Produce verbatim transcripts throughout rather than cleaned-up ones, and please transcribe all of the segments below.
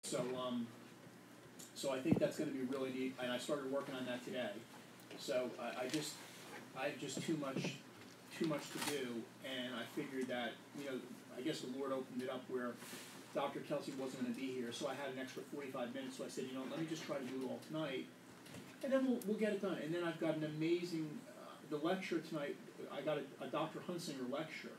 So, um, so I think that's going to be really neat, and I started working on that today. So I, I just, I have just too much, too much to do, and I figured that, you know, I guess the Lord opened it up where Doctor Kelsey wasn't going to be here, so I had an extra forty-five minutes. So I said, you know, let me just try to do it all tonight, and then we'll we'll get it done. And then I've got an amazing, uh, the lecture tonight. I got a, a Doctor Hunsinger lecture,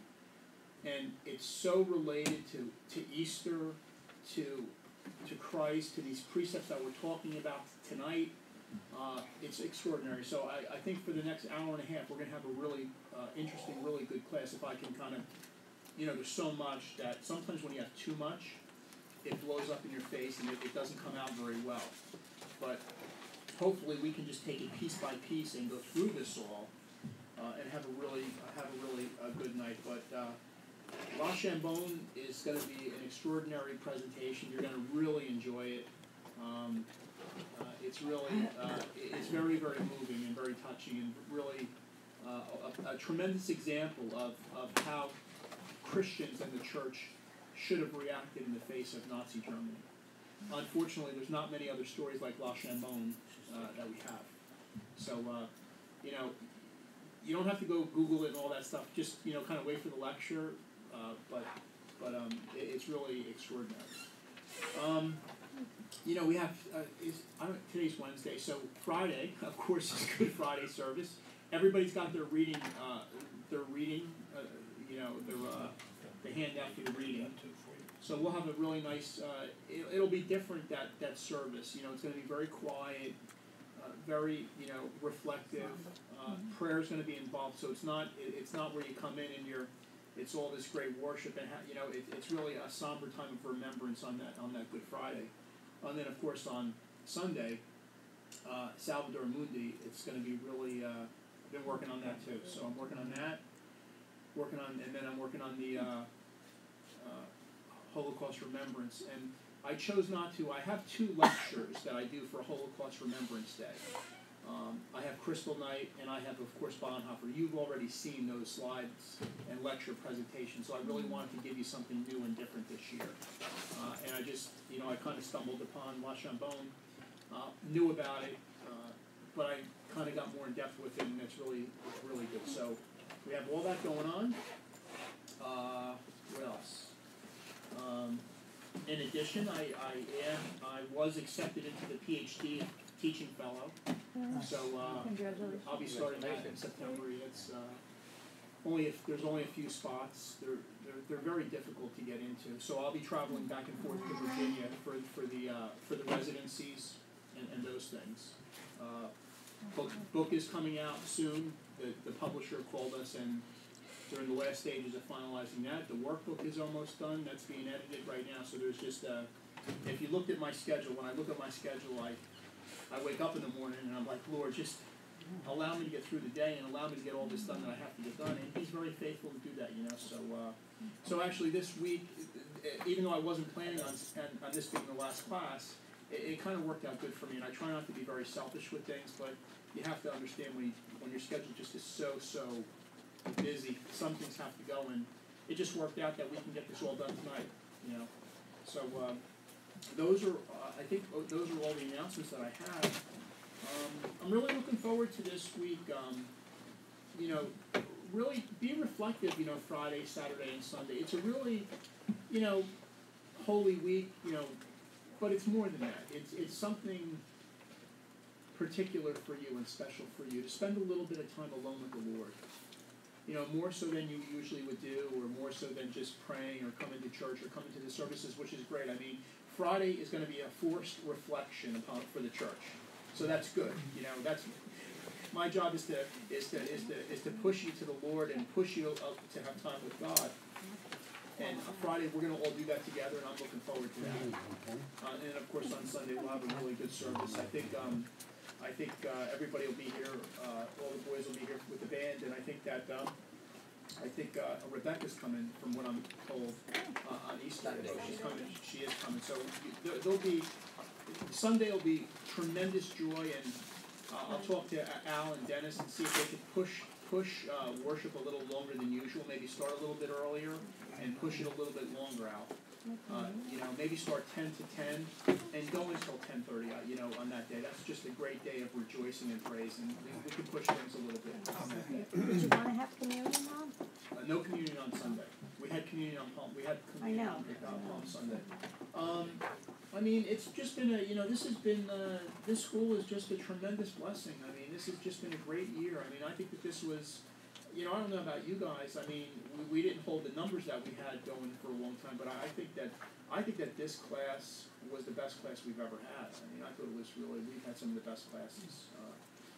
and it's so related to to Easter, to to Christ, to these precepts that we're talking about tonight. Uh, it's extraordinary. So I, I think for the next hour and a half, we're going to have a really uh, interesting, really good class. If I can kind of, you know, there's so much that sometimes when you have too much, it blows up in your face and it, it doesn't come out very well. But hopefully we can just take it piece by piece and go through this all uh, and have a really, have a really uh, good night. But uh, Rochambeau is going to be an extraordinary presentation. You're going to really enjoy it. Um, uh, it's really, uh, it's very, very moving and very touching, and really uh, a, a tremendous example of, of how Christians and the church should have reacted in the face of Nazi Germany. Unfortunately, there's not many other stories like Rochambeau uh, that we have. So, uh, you know, you don't have to go Google it and all that stuff. Just, you know, kind of wait for the lecture. Uh, but but um, it, it's really extraordinary. Um, you know, we have, uh, is, I don't, today's Wednesday, so Friday, of course, is Good Friday service. Everybody's got their reading, uh, their reading, uh, you know, their, uh, the handout for the reading. So we'll have a really nice, uh, it, it'll be different, that, that service. You know, it's going to be very quiet, uh, very, you know, reflective. Uh, prayer is going to be involved, so it's not, it, it's not where you come in and you're, it's all this great worship, and ha- you know, it, it's really a somber time of remembrance on that on that Good Friday. And then, of course, on Sunday, uh, Salvator Mundi, it's going to be really. Uh, been working on that too, so I'm working on that. Working on, and then I'm working on the uh, uh, Holocaust Remembrance. And I chose not to. I have two lectures that I do for Holocaust Remembrance Day. Um, I have Crystal Night, and I have, of course, Bonhoeffer. You've already seen those slides and lecture presentations, so I really wanted to give you something new and different this year. Uh, and I just, you know, I kind of stumbled upon Rochambeau, uh, knew about it, uh, but I kind of got more in depth with it, and it's really, it's really good. So we have all that going on. Uh, what else? Um, in addition, I, I am, I was accepted into the PhD teaching fellow. So uh, I'll be starting that in September. It's uh, only if there's only a few spots. They're, they're they're very difficult to get into. So I'll be traveling back and forth to Virginia for for the uh, for the residencies and, and those things. Uh, book book is coming out soon. The the publisher called us, and they're in the last stages of finalizing that. The workbook is almost done. That's being edited right now. So there's just uh, if you looked at my schedule, when I look at my schedule, I I wake up in the morning and I'm like, Lord, just allow me to get through the day and allow me to get all this done that I have to get done. And He's very faithful to do that, you know. So, uh, so actually this week, even though I wasn't planning on on this being the last class, it, it kind of worked out good for me. And I try not to be very selfish with things, but you have to understand when you, when your schedule just is so so busy, some things have to go, and it just worked out that we can get this all done tonight, you know. So. Uh, Those are, uh, I think, those are all the announcements that I have. Um, I'm really looking forward to this week. Um, you know, really be reflective. You know, Friday, Saturday, and Sunday. It's a really, you know, holy week. You know, but it's more than that. It's it's something particular for you and special for you to spend a little bit of time alone with the Lord. You know, more so than you usually would do, or more so than just praying or coming to church or coming to the services, which is great. I mean, Friday is going to be a forced reflection upon for the church, so that's good. You know, that's my job is to is to is to is to push you to the Lord and push you up to have time with God. And on Friday we're going to all do that together, and I'm looking forward to that. Uh, and of course on Sunday we'll have a really good service. I think um, I think uh, everybody will be here. Uh, all the boys will be here with the band, and I think that. Um, I think uh, Rebecca's coming, from what I'm told, uh, on Easter. Oh, she's coming. She is coming. So there, there'll be Sunday will be tremendous joy, and uh, I'll talk to Al and Dennis and see if they can push push uh, worship a little longer than usual. Maybe start a little bit earlier and push it a little bit longer, Al. Uh, you know, maybe start ten to ten and go until ten thirty. Uh, you know, on that day, that's just a great day of rejoicing and praise, and we, we can push things a little bit on that day. Did you want to have communion on? Uh, no communion on Sunday. We had communion on Palm. We had communion on uh, Palm Sunday. Um, I mean, it's just been a, you know, this has been, uh, this school is just a tremendous blessing. I mean, this has just been a great year. I mean, I think that this was, you know, I don't know about you guys. I mean, we, we didn't hold the numbers that we had going for a long time, but I, I think that, I think that this class was the best class we've ever had. I mean, I thought it was really, we've had some of the best classes. Uh,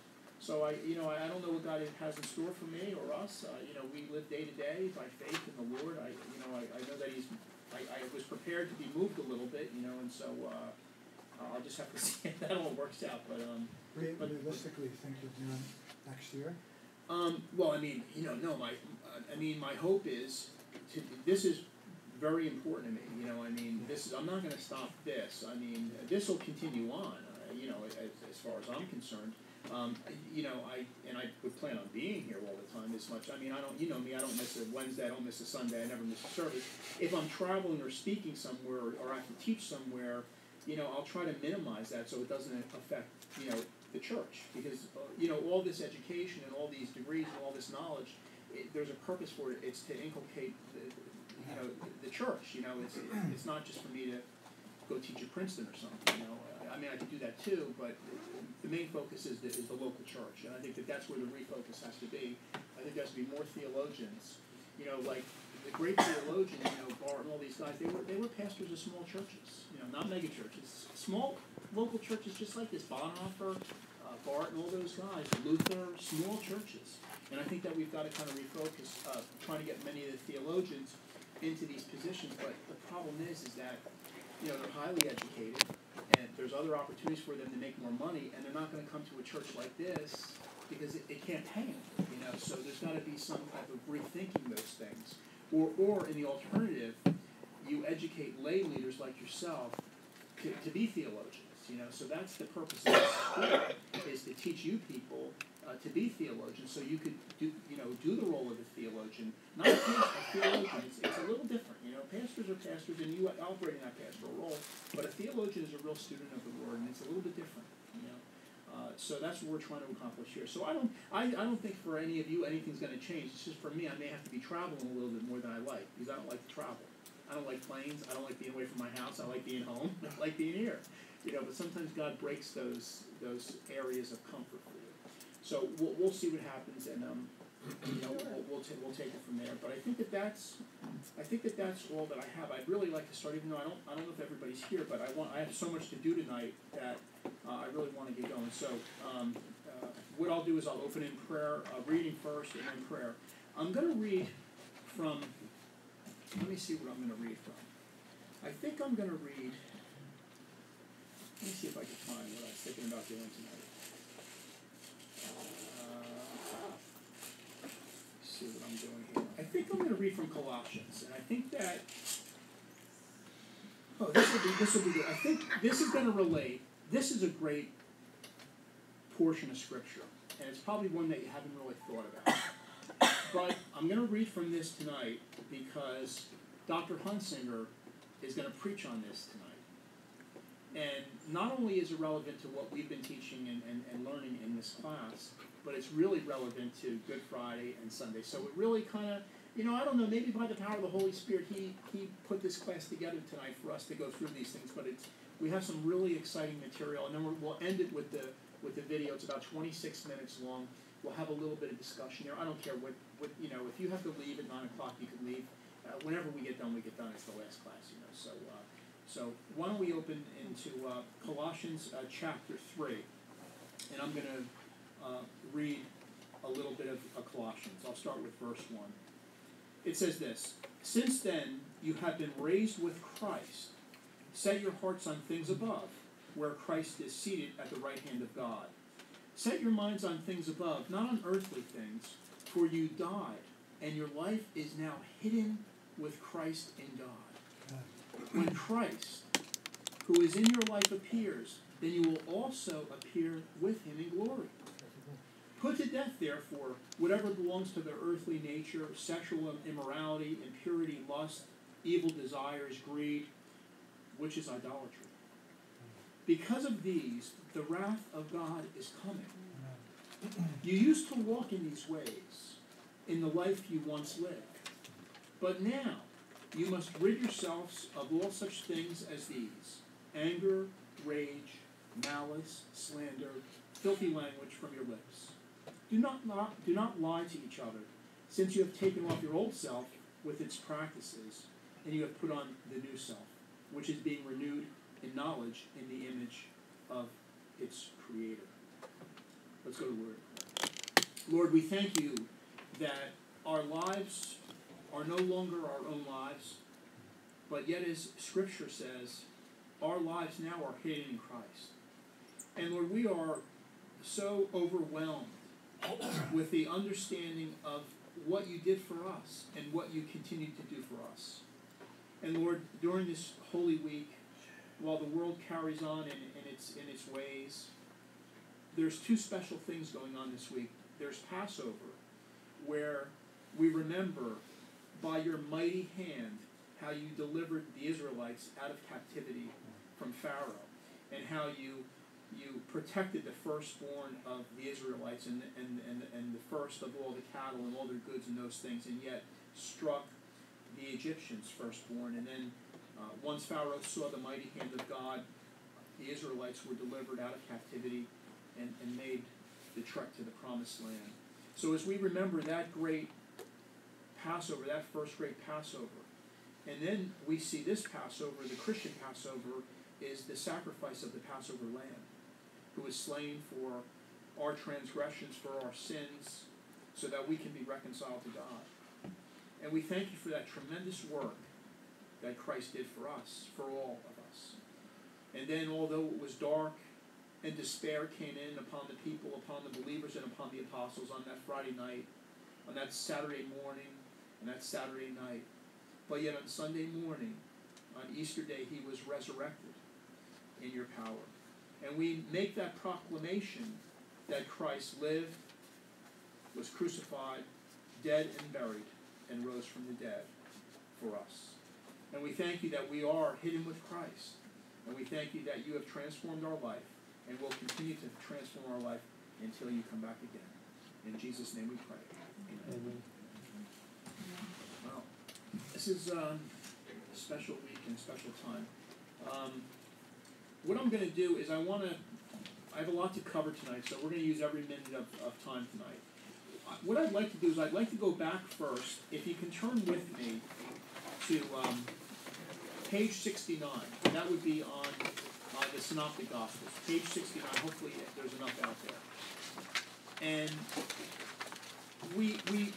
so I, you know, I, I don't know what God has in store for me or us. Uh, you know, we live day to day by faith in the Lord. I, you know, I, I know that He's, I, I was prepared to be moved a little bit, you know, and so uh, I'll just have to see if that all works out. But um, Re- but, realistically, you think you'll do it next year? Um, well, I mean, you know, no, my, uh, I mean, my hope is to. This is very important to me. You know, I mean, this is. I'm not going to stop this. I mean, this will continue on. Uh, you know, as, as far as I'm concerned. Um, you know, I and I would plan on being here all the time as much. I mean, I don't, you know me, I don't miss a Wednesday, I don't miss a Sunday, I never miss a service. If I'm traveling or speaking somewhere or, or I have to teach somewhere, you know, I'll try to minimize that so it doesn't affect, you know, the church. Because, uh, you know, all this education and all these degrees and all this knowledge, it, there's a purpose for it. It's to inculcate, the, you know, the church. You know, it's it's not just for me to go teach at Princeton or something, you know. I mean, I could do that too, but the main focus is the, is the local church, and I think that that's where the refocus has to be. I think there has to be more theologians, you know, like the great theologians, you know, Bart and all these guys, they were they were pastors of small churches, you know, not mega churches, small local churches just like this, Bonhoeffer, uh, Bart and all those guys, Luther, small churches. And I think that we've got to kind of refocus, uh, trying to get many of the theologians into these positions, but the problem is, is that, you know, they're highly educated, and there's other opportunities for them to make more money, and they're not going to come to a church like this because it, it can't pay them, you know. So there's got to be some type of rethinking those things, or or in the alternative, you educate lay leaders like yourself to, to be theologians, you know. So that's the purpose of this school, is to teach you people uh, to be theologians, so you could do, you know, do the role of a theologian, not a theologian. It's, it's a little different, you know. Pastors are pastors, and you operate in that pastoral role. But a theologian is a real student of the Word, and it's a little bit different, you know. Uh, so that's what we're trying to accomplish here. So I don't, I, I don't think for any of you anything's going to change. It's just for me, I may have to be traveling a little bit more than I like, because I don't like to travel. I don't like planes. I don't like being away from my house. I like being home. I like being here, you know. But sometimes God breaks those those areas of comfort for you. So we'll we'll see what happens, and um, you know, we'll we'll, t- we'll take it from there. But I think that that's. I think that that's all that I have. I'd really like to start, even though I don't, I don't know if everybody's here, but I want, I have so much to do tonight that uh, I really want to get going. So um, uh, what I'll do is I'll open in prayer, uh, reading first, and then prayer. I'm going to read from, let me see what I'm going to read from. I think I'm going to read, let me see if I can find what I was thinking about doing tonight. See what I'm doing here. I think I'm going to read from Colossians, and I think that oh, this will be this will be good. I think this is going to relate. This is a great portion of Scripture, and it's probably one that you haven't really thought about. But I'm going to read from this tonight because Doctor Hunsinger is going to preach on this tonight, and not only is it relevant to what we've been teaching and, and, and learning in this class, but it's really relevant to Good Friday and Sunday. So it really kind of, you know, I don't know, maybe by the power of the Holy Spirit, he he put this class together tonight for us to go through these things. But it's we have some really exciting material, and then we're, we'll end it with the with the video. It's about twenty-six minutes long. We'll have a little bit of discussion there. I don't care what, what you know, if you have to leave at nine o'clock, you can leave. Uh, whenever we get done, we get done. It's the last class, you know. So, uh, so why don't we open into uh, Colossians uh, chapter three, and I'm going to Uh, read a little bit of uh, Colossians. I'll start with verse one. It says this: "Since then you have been raised with Christ. Set your hearts on things above, where Christ is seated at the right hand of God. Set your minds on things above, not on earthly things, for you died, and your life is now hidden with Christ in God. When Christ, who is in your life, appears, then you will also appear with him in glory. Put to death, therefore, whatever belongs to the earthly nature, sexual immorality, impurity, lust, evil desires, greed, which is idolatry. Because of these, the wrath of God is coming. You used to walk in these ways in the life you once lived. But now, you must rid yourselves of all such things as these: anger, rage, malice, slander, filthy language from your lips. Do not, not, do not lie to each other, since you have taken off your old self with its practices, and you have put on the new self, which is being renewed in knowledge in the image of its Creator. Let's go to the Word. Lord, we thank you that our lives are no longer our own lives, but yet, as Scripture says, our lives now are hidden in Christ. And Lord, we are so overwhelmed with the understanding of what you did for us and what you continue to do for us. And Lord, during this Holy Week, while the world carries on in, in, its, in its ways, there's two special things going on this week. There's Passover, where we remember by your mighty hand how you delivered the Israelites out of captivity from Pharaoh, and how you you protected the firstborn of the Israelites and, and, and, and the first of all the cattle and all their goods and those things, and yet struck the Egyptians' firstborn. And then uh, once Pharaoh saw the mighty hand of God, the Israelites were delivered out of captivity and, and made the trek to the Promised Land. So as we remember that great Passover, that first great Passover, and then we see this Passover, the Christian Passover, is the sacrifice of the Passover lamb, who was slain for our transgressions, for our sins, so that we can be reconciled to God. And we thank you for that tremendous work that Christ did for us, for all of us. And then, although it was dark and despair came in upon the people, upon the believers, and upon the apostles on that Friday night, on that Saturday morning, and that Saturday night, but yet on Sunday morning, on Easter Day, he was resurrected in your power. And we make that proclamation that Christ lived, was crucified, dead and buried, and rose from the dead for us. And we thank you that we are hidden with Christ. And we thank you that you have transformed our life and will continue to transform our life until you come back again. In Jesus' name we pray. Amen. Amen. Well, this is um, a special week and a special time. Um, what I'm going to do is I want to, I have a lot to cover tonight, so we're going to use every minute of, of time tonight. What I'd like to do is I'd like to go back first. If you can turn with me to um, page sixty-nine. That would be on uh, the Synoptic Gospels. Page sixty-nine. Hopefully there's enough out there. And we we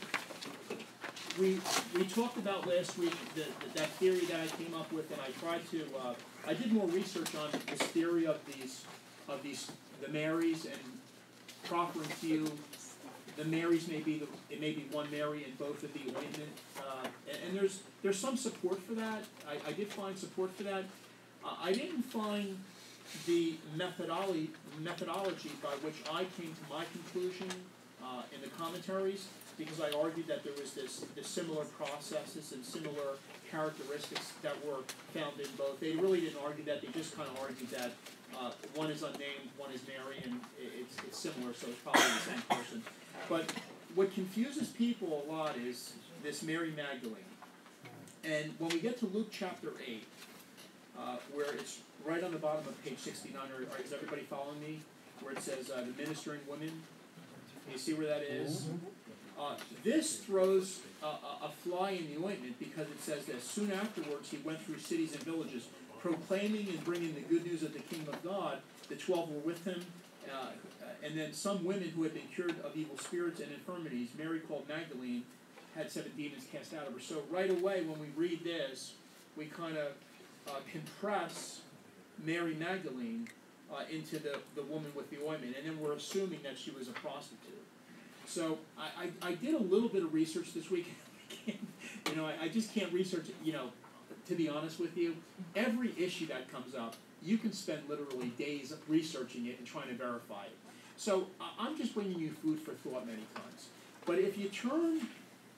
we we talked about last week the, the, that theory that I came up with, and I tried to. Uh, I did more research on this theory of these of these the Marys, and proffering to you. The Marys may be the, it may be one Mary in both of the ointment, uh, and, and there's there's some support for that. I, I did find support for that. Uh, I didn't find the methodology methodology by which I came to my conclusion uh, in the commentaries, because I argued that there was this, this similar processes and similar characteristics that were found in both. They really didn't argue that. They just kind of argued that uh, one is unnamed, one is Mary, and it's it's similar, so it's probably the same person. But what confuses people a lot is this Mary Magdalene. And when we get to Luke chapter eight, uh, where it's right on the bottom of page sixty-nine, or, or is everybody following me? Where it says uh, the ministering women. Can you see where that is? Uh, this throws a, a fly in the ointment, because it says that soon afterwards he went through cities and villages, proclaiming and bringing the good news of the kingdom of God. The twelve were with him. Uh, and then some women who had been cured of evil spirits and infirmities, Mary called Magdalene, had seven demons cast out of her. So right away when we read this, we kind of uh, compress Mary Magdalene uh, into the, the woman with the ointment, and then we're assuming that she was a prostitute. So I, I, I did a little bit of research this week. you know, I, I just can't research, you know, to be honest with you. Every issue that comes up, you can spend literally days researching it and trying to verify it. So I'm just bringing you food for thought many times. But if you turn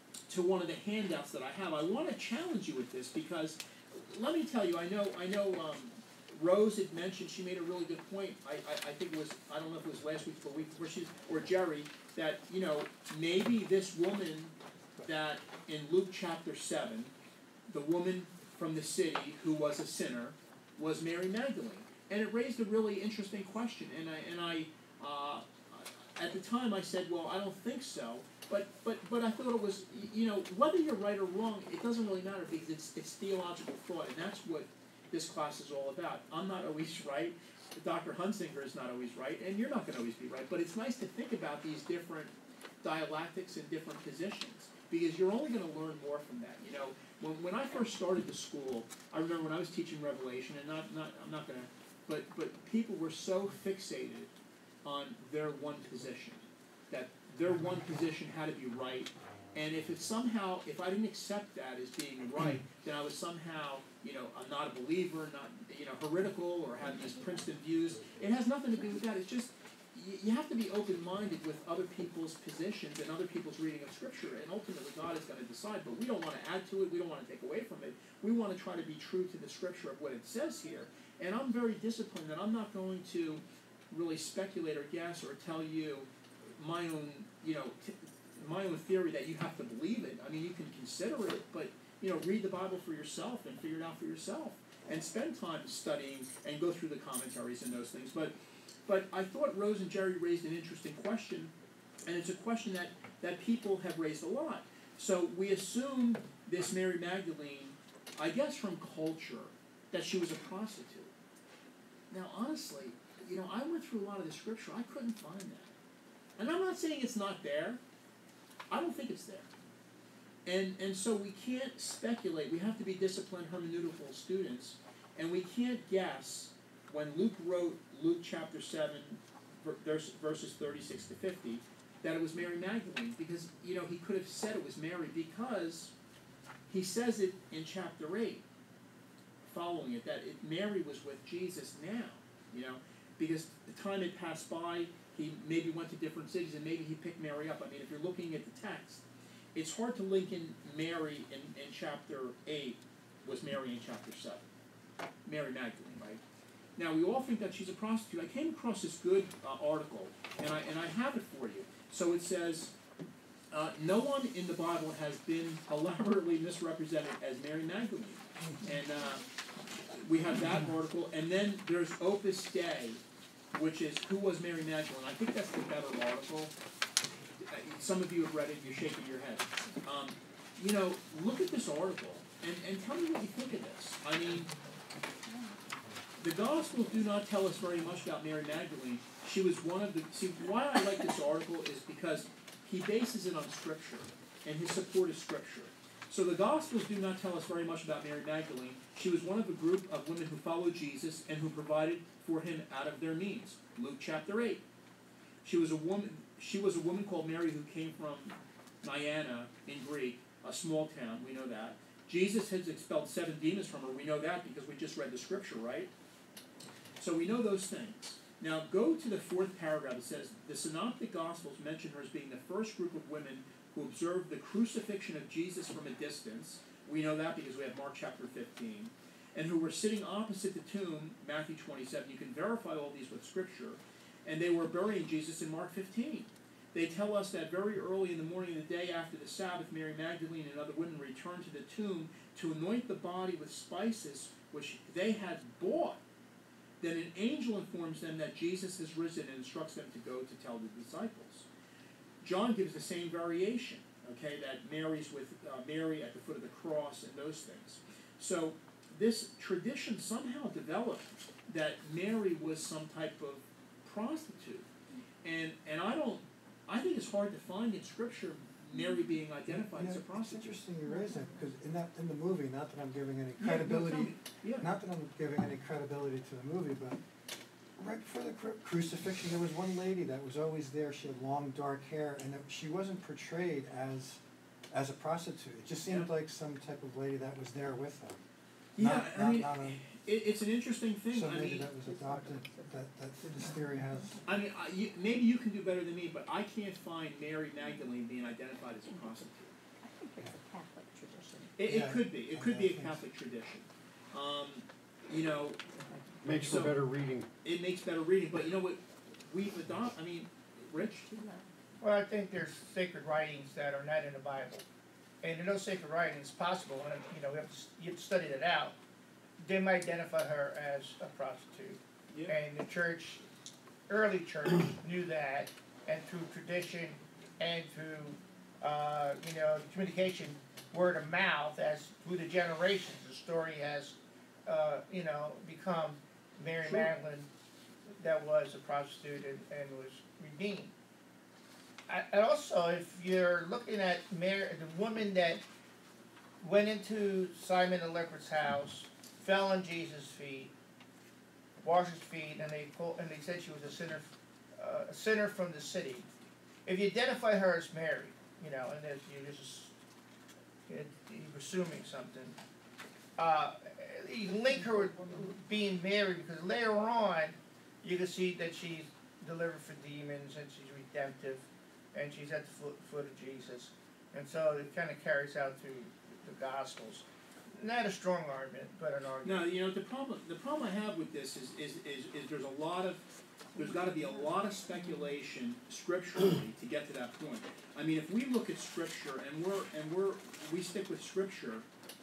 to one of the handouts that I have. I want to challenge you with this because, let me tell you, I know, I know. Um, Rose had mentioned, she made a really good point. I, I, I think it was, I don't know if it was last week or week before, she, or Jerry, that, you know, maybe this woman that in Luke chapter seven, the woman from the city who was a sinner, was Mary Magdalene. And it raised a really interesting question. And I, and I uh, at the time I said, well, I don't think so. But, but, but I thought it was, you know, whether you're right or wrong, it doesn't really matter because it's, it's theological thought, and that's what this class is all about. I'm not always right. Doctor Hunsinger is not always right, and you're not going to always be right. But it's nice to think about these different dialectics and different positions because you're only going to learn more from that. You know, when when I first started the school, I remember when I was teaching Revelation, and not not I'm not going to, but but people were so fixated on their one position that their one position had to be right. And if it somehow, if I didn't accept that as being right, then I was somehow, you know, I'm not a believer, not, you know, heretical or having these Princeton views. It has nothing to do with that. It's just, you, you have to be open-minded with other people's positions and other people's reading of Scripture, and ultimately God is going to decide. But we don't want to add to it. We don't want to take away from it. We want to try to be true to the Scripture of what it says here. And I'm very disciplined that I'm not going to really speculate or guess or tell you my own, you know, t- my own theory that you have to believe it. I mean, you can consider it, but, you know, read the Bible for yourself and figure it out for yourself. And spend time studying and go through the commentaries and those things. But but I thought Rose and Jerry raised an interesting question, and it's a question that, that people have raised a lot. So we assume this Mary Magdalene, I guess from culture, that she was a prostitute. Now, honestly, you know, I went through a lot of the Scripture. I couldn't find that. And I'm not saying it's not there. I don't think it's there. And and so we can't speculate. We have to be disciplined hermeneutical students, and we can't guess when Luke wrote Luke chapter seven, verses thirty-six to fifty, that it was Mary Magdalene, because, you know, he could have said it was Mary because he says it in chapter eight, following it, that it, Mary was with Jesus now, you know, because the time had passed by. He maybe went to different cities, and maybe he picked Mary up. I mean, if you're looking at the text, it's hard to link in Mary in, in chapter eight was Mary in chapter seven. Mary Magdalene, right? Now, we all think that she's a prostitute. I came across this good uh, article, and I, and I have it for you. So it says, uh, no one in the Bible has been elaborately misrepresented as Mary Magdalene. And uh, we have that article, and then there's Opus Dei, which is Who Was Mary Magdalene? I think that's the better article. Some of you have read it, you're shaking your head. Um, you know, look at this article, and, and tell me what you think of this. I mean, the Gospels do not tell us very much about Mary Magdalene. She was one of the... See, why I like this article is because he bases it on Scripture, and his support is Scripture. So the Gospels do not tell us very much about Mary Magdalene. She was one of a group of women who followed Jesus and who provided for him out of their means. Luke chapter eight. She was a woman. She was a woman called Mary who came from Niana in Greek, a small town. We know that. Jesus has expelled seven demons from her. We know that because we just read the Scripture, right? So we know those things. Now go to the fourth paragraph. It says the Synoptic Gospels mention her as being the first group of women who observed the crucifixion of Jesus from a distance. We know that because we have Mark chapter fifteen. And who were sitting opposite the tomb, Matthew twenty-seven. You can verify all these with Scripture. And they were burying Jesus in Mark fifteen. They tell us that very early in the morning of the day after the Sabbath, Mary Magdalene and other women returned to the tomb to anoint the body with spices which they had bought. Then an angel informs them that Jesus has risen and instructs them to go to tell the disciples. John gives the same variation, okay, that Mary's with uh, Mary at the foot of the cross and those things. So this tradition somehow developed that Mary was some type of prostitute. And and I don't, I think it's hard to find in Scripture Mary being identified you know, as a prostitute. It's interesting you raise that, because in that in the movie, not that I'm giving any Yeah, no, tell credibility, me. Yeah. not that I'm giving any credibility to the movie, but right before the cru- crucifixion, there was one lady that was always there. She had long dark hair, and it, she wasn't portrayed as as a prostitute. It just seemed Yeah. like some type of lady that was there with them. Yeah, Not- I not- mean, not a- it, it's an interesting thing. some I lady mean, that was adopted. That that this theory has. I mean, I, you, maybe you can do better than me, but I can't find Mary Magdalene being identified as a prostitute. I think It, Yeah. it could be. It I could mean, be I a think Catholic tradition. Um, you know, Makes So- for better reading. it makes better reading. But you know what? We've adopted. I mean, Rich. Well, I think there's sacred writings that are not in the Bible, and in those sacred writings, possible, and you know, we have to, you have to study that out. They might identify her as a prostitute, Yeah. and the church, early church, knew that, and through tradition and through, uh, you know, communication, word of mouth, as through the generations, the story has, uh, you know, become Mary Sure. Magdalene, that was a prostitute and, and was redeemed. I, and also, if you're looking at Mary, the woman that went into Simon the leper's house, fell on Jesus' feet, washed his feet, and they called, and they said she was a sinner, uh, a sinner from the city. If you identify her as Mary, you know, and if you just you're assuming something, uh, you can link her with being Mary because later on you can see that she's delivered for demons and she's redemptive and she's at the foot, foot of Jesus, and so it kind of carries out through the Gospels. Not a strong argument, but an argument. No, you know the problem. The problem I have with this is is, is, is there's a lot of there's got to be a lot of speculation scripturally to get to that point. I mean, if we look at Scripture and we're and we're we stick with Scripture,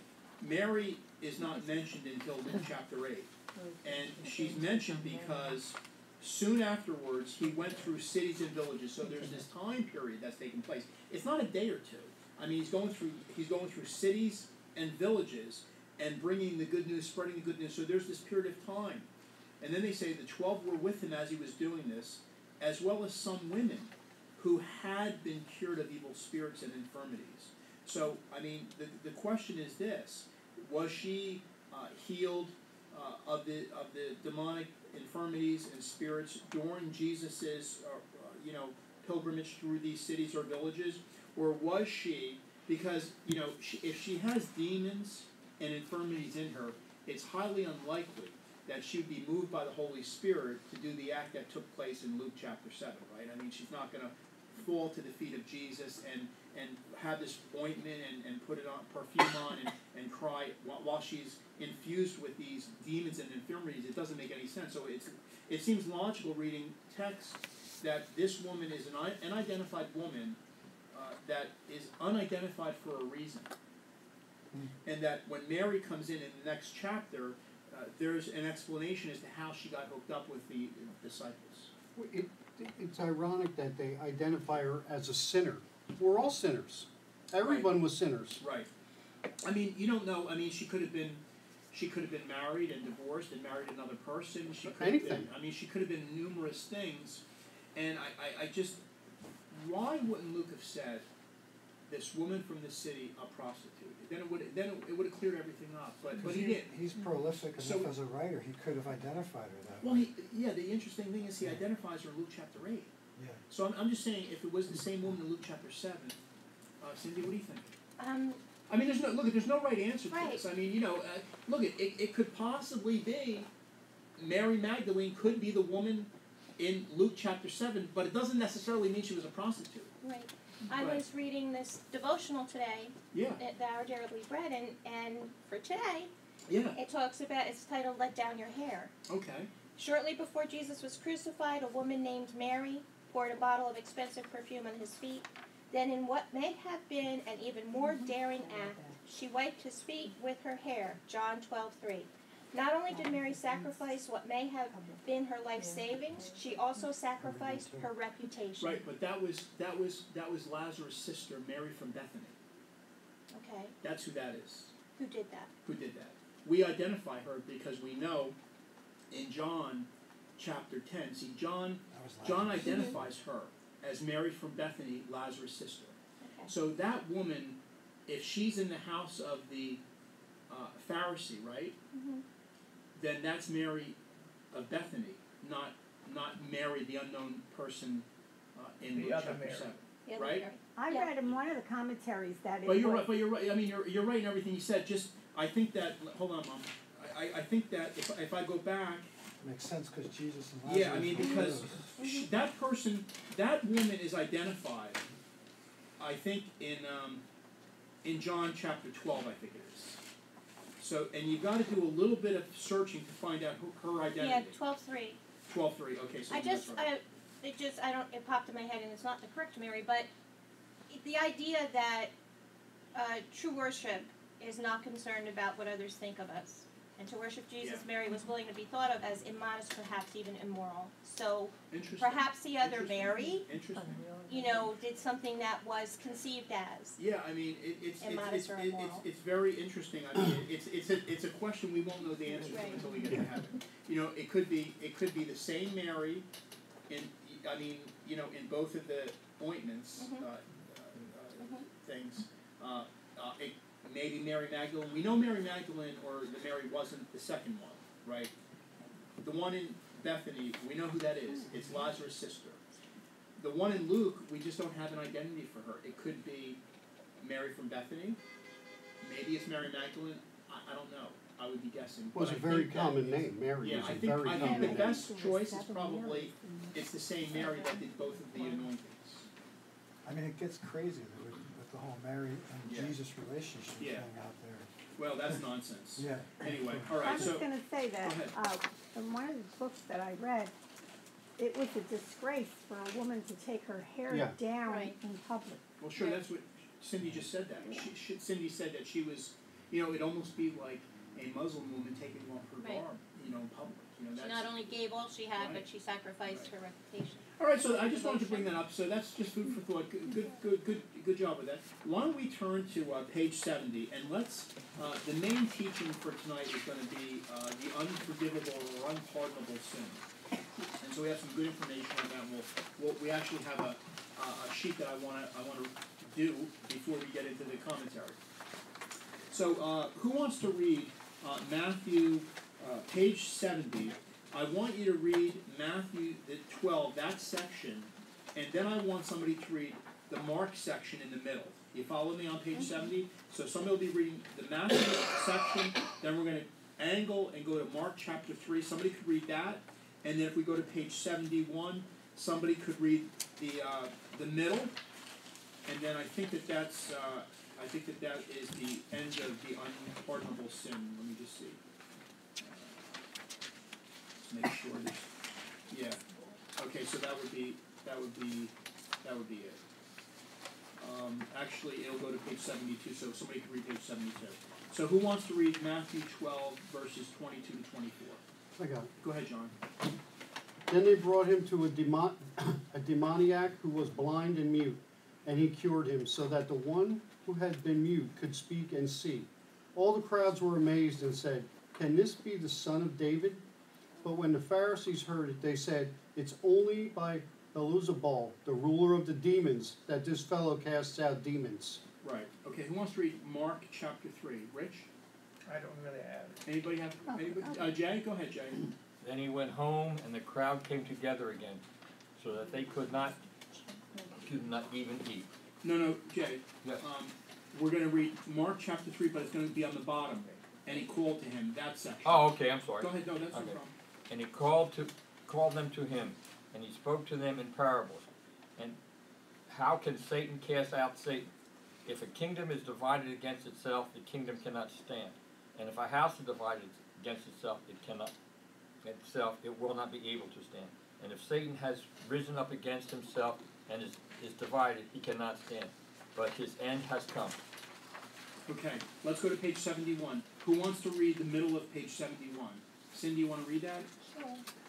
Mary is not mentioned until Luke chapter eight, and she's mentioned because soon afterwards he went through cities and villages. So there's this time period that's taking place. It's not a day or two. I mean, he's going through he's going through cities and villages and bringing the good news, spreading the good news. So there's this period of time. And then they say the twelve were with him as he was doing this, as well as some women who had been cured of evil spirits and infirmities. So, I mean, the, the question is this: was she uh, healed uh, of the of the demonic infirmities and spirits during Jesus's, uh, uh, you know, pilgrimage through these cities or villages, or was she? Because you know, she, if she has demons and infirmities in her, it's highly unlikely that she would be moved by the Holy Spirit to do the act that took place in Luke chapter seven, right? I mean, she's not going to fall to the feet of Jesus and, and have this ointment and, and put it on, perfume on, and, and cry while, while she's infused with these demons and infirmities. It doesn't make any sense. So it's, it seems logical reading text that this woman is an unidentified woman uh, that is unidentified for a reason. Mm. And that when Mary comes in in the next chapter, Uh, there's an explanation as to how she got hooked up with the disciples. It, it's ironic that they identify her as a sinner. We're all sinners. Everyone Right. was sinners. Right. I mean, you don't know. I mean, she could have been, she could have been married and divorced and married another person. She could Anything. Have been, I mean, she could have been numerous things, and I, I, I just, why wouldn't Luke have said, this woman from the city, a prostitute? Then it would then it, it would have cleared everything up. But but he, he, didn't. he's prolific enough So- as a writer, he could have identified her that Well, way. he, yeah. The interesting thing is he identifies her in Luke chapter eight. Yeah. So I'm, I'm just saying, if it was the same woman in Luke chapter seven, uh, Cindy, what do you think? Um, I mean, there's no look. There's no right answer to Right. this. I mean, you know, uh, look. It, it it could possibly be Mary Magdalene could be the woman in Luke chapter seven, but it doesn't necessarily mean she was a prostitute. right. I Right. was reading this devotional today, Yeah, that Our Daily Bread, and, and for today, yeah. it talks about, it's titled Let Down Your Hair. Okay. Shortly before Jesus was crucified, a woman named Mary poured a bottle of expensive perfume on his feet. Then, in what may have been an even more daring act, she wiped his feet with her hair. John twelve three. Not only did Mary sacrifice what may have been her life savings, she also sacrificed her reputation. Right, but that was that was that was Lazarus' sister, Mary from Bethany. Okay, That's who that is. who did that? Who did that? We identify her because we know in John chapter ten. See, John That was John Lazarus. identifies her as Mary from Bethany, Lazarus' sister. Okay. So that woman, if she's in the house of the uh, Pharisee, right, Mm-hmm. then that's Mary of Bethany, not not Mary, the unknown person uh, in The Luke other chapter Mary. seven. The other Right? Mary. I Yeah. read in one of the commentaries that it But you're was, right. But you're right. I mean, you're you're right in everything you said. Just I think that. Hold on, Mom. I, I, I think that if if I go back, Makes sense, because Jesus and Lazarus yeah, I mean were because widows. sh that person, that woman is identified. I think in um, in John chapter twelve, I think it is. So, and you've got to do a little bit of searching to find out her, her identity. Yeah, twelve three. twelve three, okay, so I that's just, right. I, it just, I don't, it popped in my head and it's not the correct Mary, but the idea that uh, true worship is not concerned about what others think of us. And to worship Jesus, Yeah. Mary was willing to be thought of as immodest, perhaps even immoral. So Interesting. perhaps the other Interesting. Mary, Interesting. you know, did something that was conceived as. Yeah, I mean, it, it's, it's, Immodest it's, or it- it's, immoral. it's very interesting. I mean, it's, it's a, it's a question we won't know the answer to Right. until we get to heaven. You know, it could be, it could be the same Mary in, I mean, you know, in both of the ointments, Mhm. uh, uh, uh, Mhm. things. Uh, uh, it, maybe Mary Magdalene, we know Mary Magdalene, or the Mary wasn't the second one, right? The one in Bethany, we know who that is. It's Lazarus' sister. The one in Luke, we just don't have an identity for her. It could be Mary from Bethany. Maybe it's Mary Magdalene. I, I don't know. I would be guessing. Was But a I very think that common is- name. Mary Yeah, is I a think, very I think common the name. best choice is probably, it's the same Mary that did both of the anointings. I mean, it gets crazy with, with the whole Mary and Yeah. Jesus relationship Yeah. thing out there. Well, that's nonsense. Yeah. Anyway, all I right, was so, gonna say that, ahead. uh, in one of the books that I read, it was a disgrace for a woman to take her hair Yeah. down Right. in public. well, sure, that's what Cindy just said that. She, she, Cindy said that she was, you know, it'd almost be like a Muslim woman taking off her Right. garb, you know, in public. You know, She that's, not only gave all she had, Right. but she sacrificed Right. her reputation. All right, so I just wanted to bring that up. So that's just food for thought. Good, good, good, good, good job with that. Why don't we turn to uh, page seventy, and let's. Uh, the main teaching for tonight is going to be uh, the unforgivable or unpardonable sin. And so we have some good information on that. We'll, we'll we actually have a, a sheet that I want to I want to do before we get into the commentary. So uh, who wants to read uh, Matthew uh, page seventy? I want you to read Matthew the twelve, that section, and then I want somebody to read the Mark section in the middle. You follow me on page seventy? So somebody will be reading the Matthew section, then we're going to angle and go to Mark chapter three. Somebody could read that, and then if we go to page seventy-one, somebody could read the uh, the middle, and then I think that that's uh, I think that that is the end of the unpardonable sin. Let me just see. Make sure there's, yeah, okay, so that would be, that would be, that would be it. Um, actually, it'll go to page seventy-two, so somebody can read page seventy-two. So who wants to read Matthew twelve, verses twenty-two to twenty-four? I got it. Go ahead, John. Then they brought him to a, demon, a demoniac who was blind and mute, and he cured him, so that the one who had been mute could speak and see. All the crowds were amazed and said, "Can this be the son of David?" But when the Pharisees heard it, they said, "It's only by Beelzebul, the ruler of the demons, that this fellow casts out demons." Right, okay, who wants to read Mark chapter three? Rich? I don't really have it. Anybody have, Oh, anybody, okay. uh, Jay, go ahead, Jay. Then he went home, and the crowd came together again, so that they could not, could not even eat. No, no, Jay. Yes. Um, we're gonna read Mark chapter three, but it's gonna be on the bottom. And he called to him, that section. Oh, okay, I'm sorry. Go ahead, no, that's no Okay. problem. And he called to called them to him, and he spoke to them in parables. And how can Satan cast out Satan? If a kingdom is divided against itself, the kingdom cannot stand. And if a house is divided against itself, it cannot itself it will not be able to stand. And if Satan has risen up against himself and is, is divided, he cannot stand. But his end has come. Okay, let's go to page seventy-one. Who wants to read the middle of page seventy-one? Cindy, you want to read that? Sure.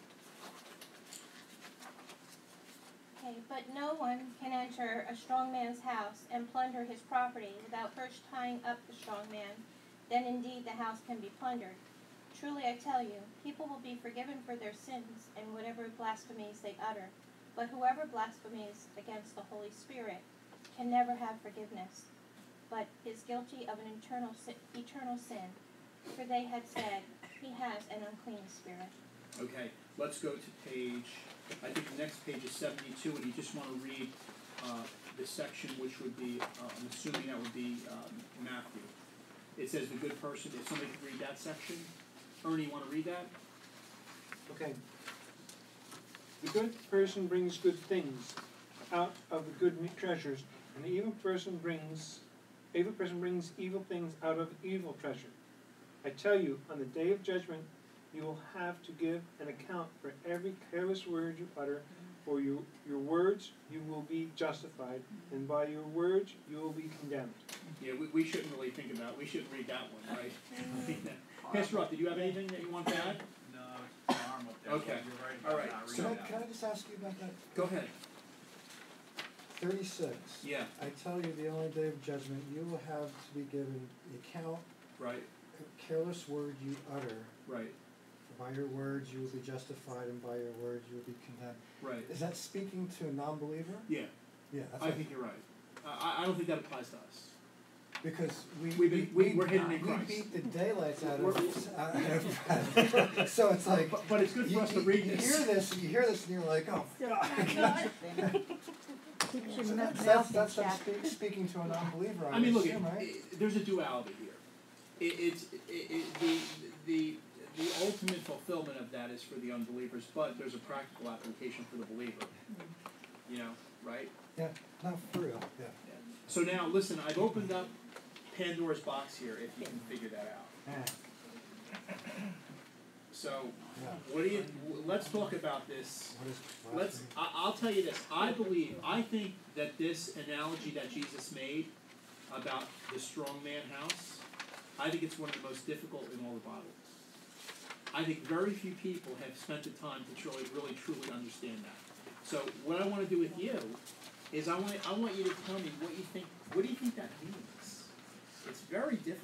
Okay, but no one can enter a strong man's house and plunder his property without first tying up the strong man. Then indeed the house can be plundered. Truly I tell you, people will be forgiven for their sins and whatever blasphemies they utter. But whoever blasphemies against the Holy Spirit can never have forgiveness, but is guilty of an eternal sin, eternal sin. For they had said, he has an unclean spirit. Okay, let's go to page, I think the next page is seventy-two, and you just want to read uh, the section which would be, uh, I'm assuming that would be um, Matthew. It says the good person, if somebody could read that section. Ernie, you want to read that? Okay. The good person brings good things out of the good treasures, and the evil person brings evil person brings evil things out of evil treasure. I tell you, on the day of judgment, you will have to give an account for every careless word you utter. For you, your words you will be justified, and by your words you will be condemned. Yeah, we, we shouldn't really think about, we shouldn't read that one, right? Pastor Rupp, did you have anything that you want to add? No, it's an arm up there. Okay. You're right All about right. not Can I, reading can I that. just ask you about that? Go ahead. Thirty-six. Yeah, I tell you, the only day of judgment, you will have to be given the account, right, a careless word you utter. right, For by your words you will be justified, and by your words you will be condemned. right. Is that speaking to a non-believer? Yeah, Yeah, that's I what, think you're right. I, I don't think that applies to us. because we, We've been- we- we, we're hidden in we Christ. beat the daylights out We're- of, out of so it's like, But, but it's good for you, us to you- read you this. hear this, you hear this, and you're like, oh, Still God. keeps your So mouth that's, that's, in that's them check. speak, speaking to a non-believer, I I mean, look, assume, it, right? it, there's a duality here. It, it's it, it, the the the ultimate fulfillment of that is for the unbelievers, but there's a practical application for the believer. You know, right? Yeah, not for real, yeah. So now, listen, I've opened up Pandora's box here. If you can figure that out. Yeah, So, yeah. what do you? Let's talk about this. What is Let's. blasphemy? I, I'll tell you this. I believe. I think that this analogy that Jesus made about the strong man house, I think it's one of the most difficult in all the Bible. I think very few people have spent the time to truly, really, truly understand that. So, what I want to do with you is I want I want you to tell me what you think. What do you think that means? It's very difficult.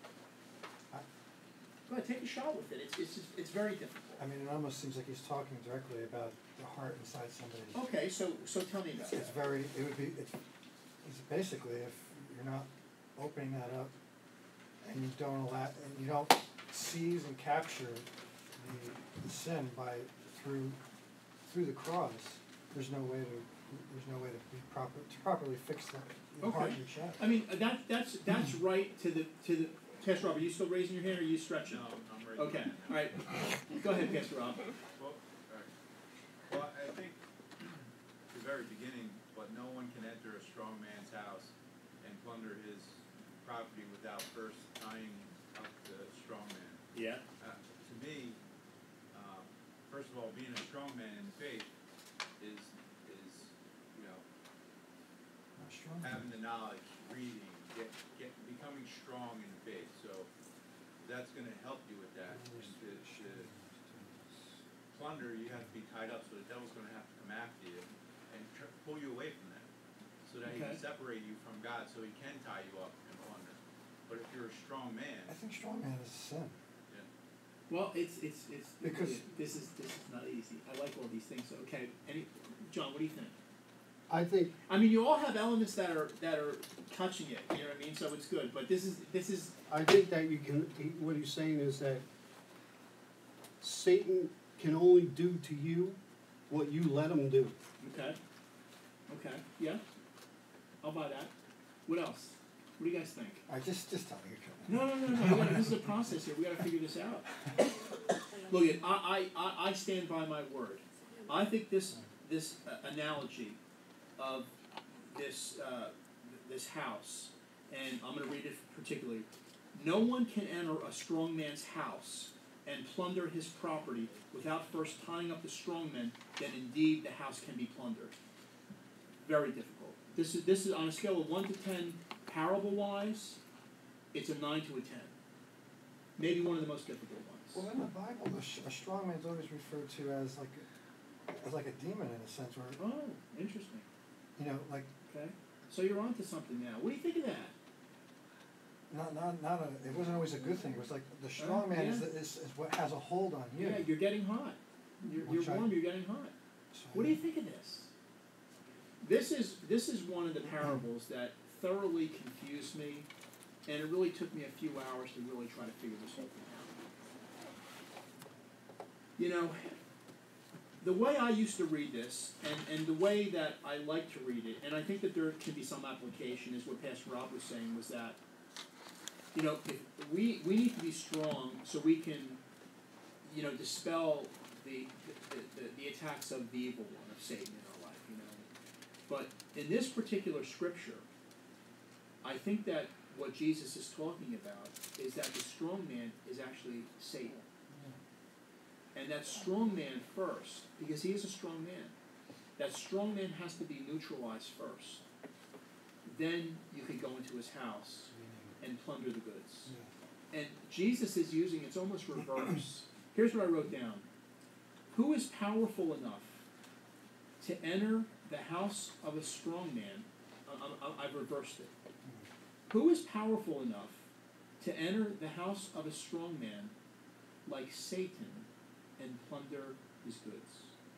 Go ahead, take a shot with it. It's it's just, it's very difficult. I mean, it almost seems like he's talking directly about the heart inside somebody's. Okay, so so tell me about It's that. very, it would be, it's, it's basically if you're not opening that up and you don't allow, and you don't seize and capture the, the sin by, through, through the cross, there's no way to, there's no way to be proper, to properly fix the, the heart Okay. in your chest. I mean, that that's that's right to the to the. Pastor Rob, are you still raising your hand or are you stretching? No, I'm ready. Okay, all right. Go ahead, Pastor Rob. Well, all right. Well, I think at the very beginning, but no one can enter a strong man's house and plunder his property without first tying up the strong man. Yeah. Uh, to me, um, first of all, being a strong man in faith is is you know Not strong. having the knowledge, reading, get get becoming strong in faith. So that's going to help you with that. And to, to plunder, you have to be tied up, so the devil's going to have to come after you and tr- pull you away from that, so that he Okay. can separate you from God, so he can tie you up and plunder. But if you're a strong man, I think strong man is a sin. Well, it's it's it's Because- this is this is not easy. I like all these things. Okay, any John, what do you think? I think I mean, you all have elements that are that are touching it. You know what I mean? So it's good. But this is this is I think that you can, he- what he's saying is that Satan can only do to you what you let him do. okay. Okay. Yeah. I'll buy that. What else? What do you guys think? I just, just tell me you're kidding. No, no, no, no. We gotta, this is a process here. We got to figure this out. Look, it, I, I, I, I stand by my word. I think this this uh, analogy of this uh, this house, and I'm going to read it particularly. No one can enter a strong man's house and plunder his property without first tying up the strong men. Then indeed the house can be plundered. Very difficult. This is this is on a scale of one to ten, parable wise. It's a nine to a ten. Maybe one of the most difficult ones. Well, in the Bible, a, sh- a strong man's always referred to as like, a, as like a demon in a sense, where, Oh, interesting. you know, like, Okay. So you're onto something now. What do you think of that? not, not, not a, it wasn't always a good thing. It was like, the strong man is, yeah. the- is, is what has a hold on you. Yeah, you're getting hot. You're, you're Which I- warm. You're getting hot. So, What do you think of this? This is this is one of the parables that thoroughly confused me, and it really took me a few hours to really try to figure this whole thing out. You know, the way I used to read this, and, and the way that I like to read it, and I think that there can be some application, is what Pastor Rob was saying, was that, you know, if we, we need to be strong so we can, you know, dispel the, the, the, the attacks of the evil one, of Satan in our life, you know. But in this particular scripture, I think that what Jesus is talking about is that the strong man is actually Satan. And that strong man first, because he is a strong man, that strong man has to be neutralized first. Then you could go into his house and plunder the goods. And Jesus is using, it's almost reverse. Here's what I wrote down. Who is powerful enough to enter the house of a strong man? I, I, I've reversed it. Who is powerful enough to enter the house of a strong man like Satan and plunder his goods?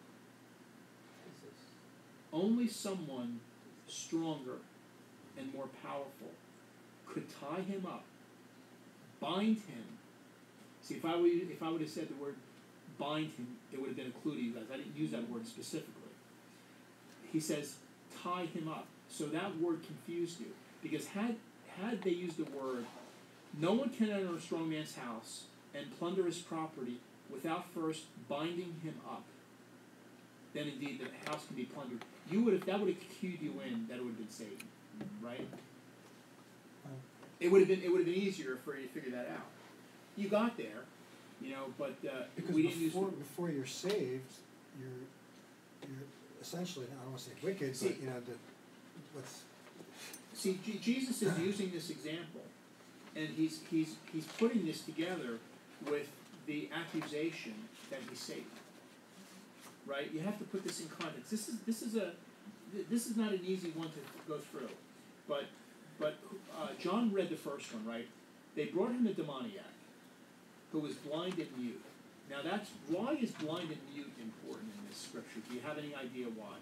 Only someone stronger and more powerful could tie him up, bind him. See, if I would, if I would have said the word bind him, it would have been included, you guys. I didn't use that word specifically. He says tie him up. So that word confused you. Because had had they used the word, no one can enter a strong man's house and plunder his property without first binding him up, then indeed the house can be plundered. You would have, that would have cued you in that it would have been Satan, right? It would have been it would have been easier for you to figure that out. You got there, you know, but uh, Because we didn't before, use. before you're saved, you're you're essentially, I don't want to say wicked, See- but you know, the, let's, See, G- Jesus is using this example, and he's he's he's putting this together with the accusation that he's Satan. Right? You have to put this in context. This is this is a this is not an easy one to go through, but but uh, John read the first one, right? They brought him a demoniac who was blind and mute. Now that's why is blind and mute important in this scripture? Do you have any idea why?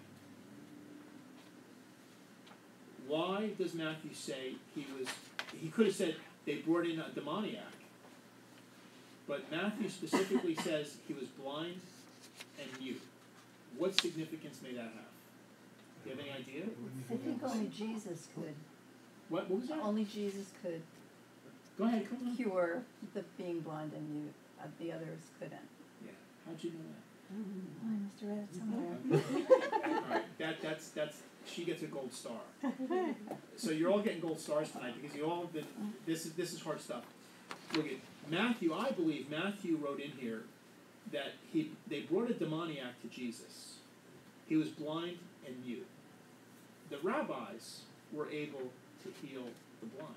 Why does Matthew say he was, he could have said they brought in a demoniac, but Matthew specifically says he was blind and mute. What significance may that have? Do you have any idea? I think only Jesus could. What, what was that? Only Jesus could Go ahead, come on. cure the being blind and mute. Uh, the others couldn't. Yeah, how'd you know that? I must have read it somewhere. All right, that, that's, that's, she gets a gold star. So you're all getting gold stars tonight because you all have been, this is, this is hard stuff. Look at Matthew, I believe Matthew wrote in here that he, they brought a demoniac to Jesus. He was blind and mute. The rabbis were able to heal the blind.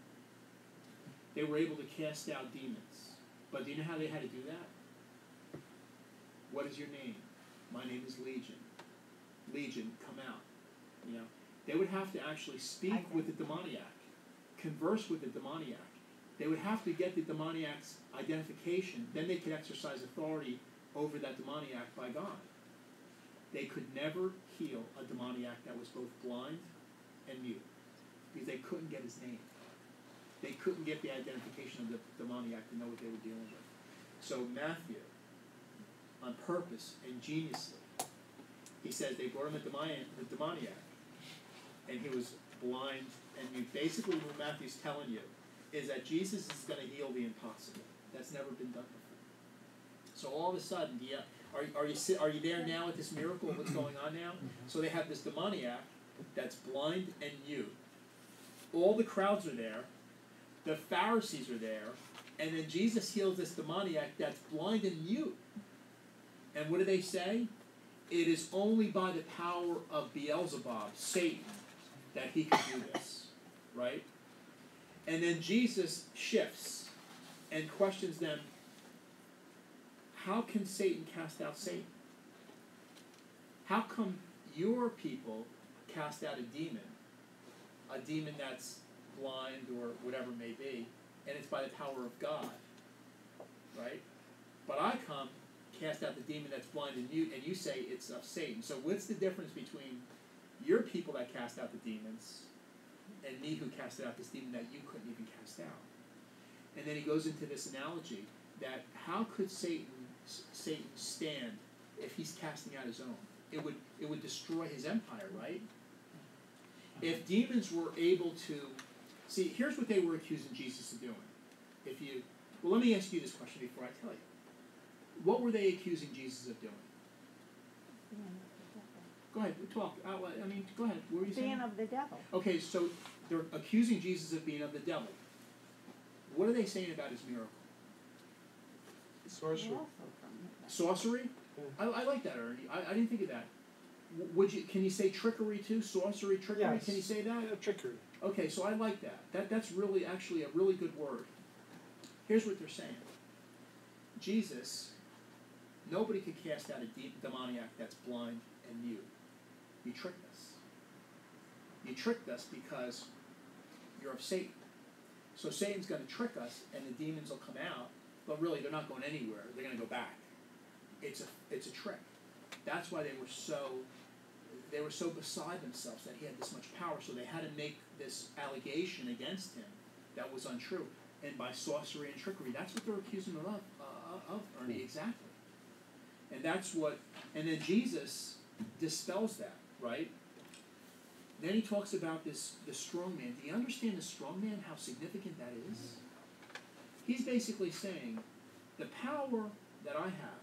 They were able to cast out demons. But do you know how they had to do that? What is your name? My name is Legion. Legion, come out. You know, they would have to actually speak with the demoniac, converse with the demoniac. They would have to get the demoniac's identification. Then they could exercise authority over that demoniac by God. They could never heal a demoniac that was both blind and mute because they couldn't get his name. They couldn't get the identification of the demoniac to know what they were dealing with. So Matthew, on purpose, ingeniously, he says they brought him a demoniac, a demoniac, and he was blind and mute. Basically, what Matthew's telling you is that Jesus is going to heal the impossible. That's never been done before. So all of a sudden, yeah, are are you are you there now at this miracle? What's going on now? So they have this demoniac that's blind and mute. All the crowds are there. The Pharisees are there, and then Jesus heals this demoniac that's blind and mute. And what do they say? It is only by the power of Beelzebub, Satan, that he can do this, right? And then Jesus shifts and questions them, how can Satan cast out Satan? How come your people cast out a demon, a demon that's blind or whatever it may be, and it's by the power of God, right? But I come, cast out the demon that's blind and mute, and you say it's of Satan. So what's the difference between your people that cast out the demons and me who casted out this demon that you couldn't even cast out? And then he goes into this analogy that how could Satan Satan stand if he's casting out his own? It would it would destroy his empire, right? If demons were able to see, here's what they were accusing Jesus of doing. If you well, let me ask you this question before I tell you. What were they accusing Jesus of doing? go ahead, talk. Out loud. I mean, go ahead. What were you saying? Being of the devil. Okay, so they're accusing Jesus of being of the devil. What are they saying about his miracle? Sorcery. Also from Sorcery? I, I like that, Ernie. I, I didn't think of that. W- Would you? Can you say trickery too? Sorcery, trickery. Yes. Can you say that? Yeah, trickery. Okay, so I like that. That that's really actually a really good word. Here's what they're saying. Jesus, nobody could cast out a deep demoniac that's blind and mute. You tricked us. You tricked us because you're of Satan. So Satan's going to trick us, and the demons will come out, but really they're not going anywhere. They're going to go back. It's a it's a trick. That's why they were so they were so beside themselves that he had this much power. So they had to make this allegation against him that was untrue, and by sorcery and trickery, that's what they're accusing him of, uh, of Ernie, exactly. And that's what, and then Jesus dispels that, right? Then he talks about this the strong man. Do you understand the strong man, how significant that is? He's basically saying, the power that I have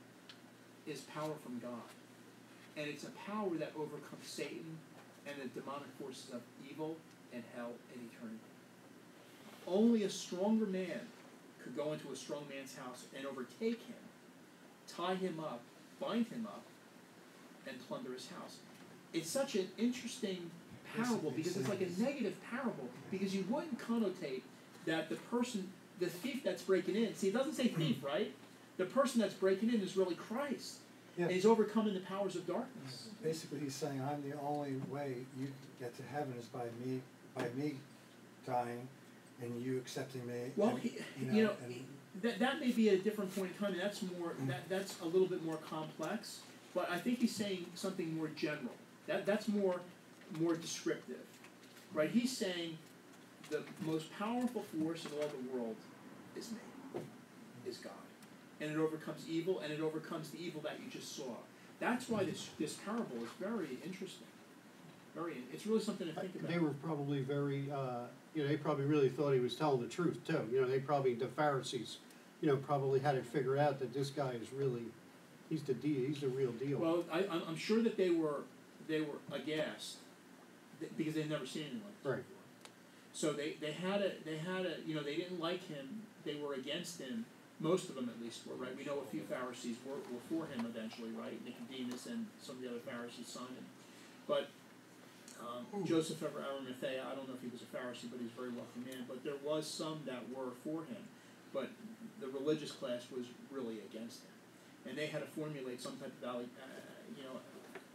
is power from God. And it's a power that overcomes Satan and the demonic forces of evil and hell and eternity. Only a stronger man could go into a strong man's house and overtake him, tie him up, bind him up, and plunder his house. It's such an interesting parable because it's like a negative parable because you wouldn't connotate that the person, the thief that's breaking in, see, it doesn't say thief, right? The person that's breaking in is really Christ. Yeah. And he's overcoming the powers of darkness. Basically, he's saying, I'm the only way you can get to heaven is by me, by me dying, and you accepting me. Well, and, he, you know, you know, and, that that may be at a different point in time, and that's more that that's a little bit more complex. But I think he's saying something more general. That that's more more descriptive, right? He's saying the most powerful force in all the world is me, is God, and it overcomes evil, and it overcomes the evil that you just saw. That's why this this parable is very interesting. Very, it's really something to think about. They were probably very, uh, you know, they probably really thought he was telling the truth too. You know, they probably, the Pharisees, you know, probably had it figured out that this guy is really, he's the deal, he's the real deal. Well, I, I'm I'm sure that they were they were aghast th- because they'd never seen anything like this Right. before. So they, they had a they had a you know they didn't like him. They were against him. Most of them, at least, were right. We know a few Pharisees were, were for him eventually, right? Nicodemus and some of the other Pharisees, Simon. But um, Joseph of Arimathea, I don't know if he was a Pharisee, but he's a very wealthy man. But there was some that were for him. But the religious class was really against him, and they had to formulate some type of uh, you know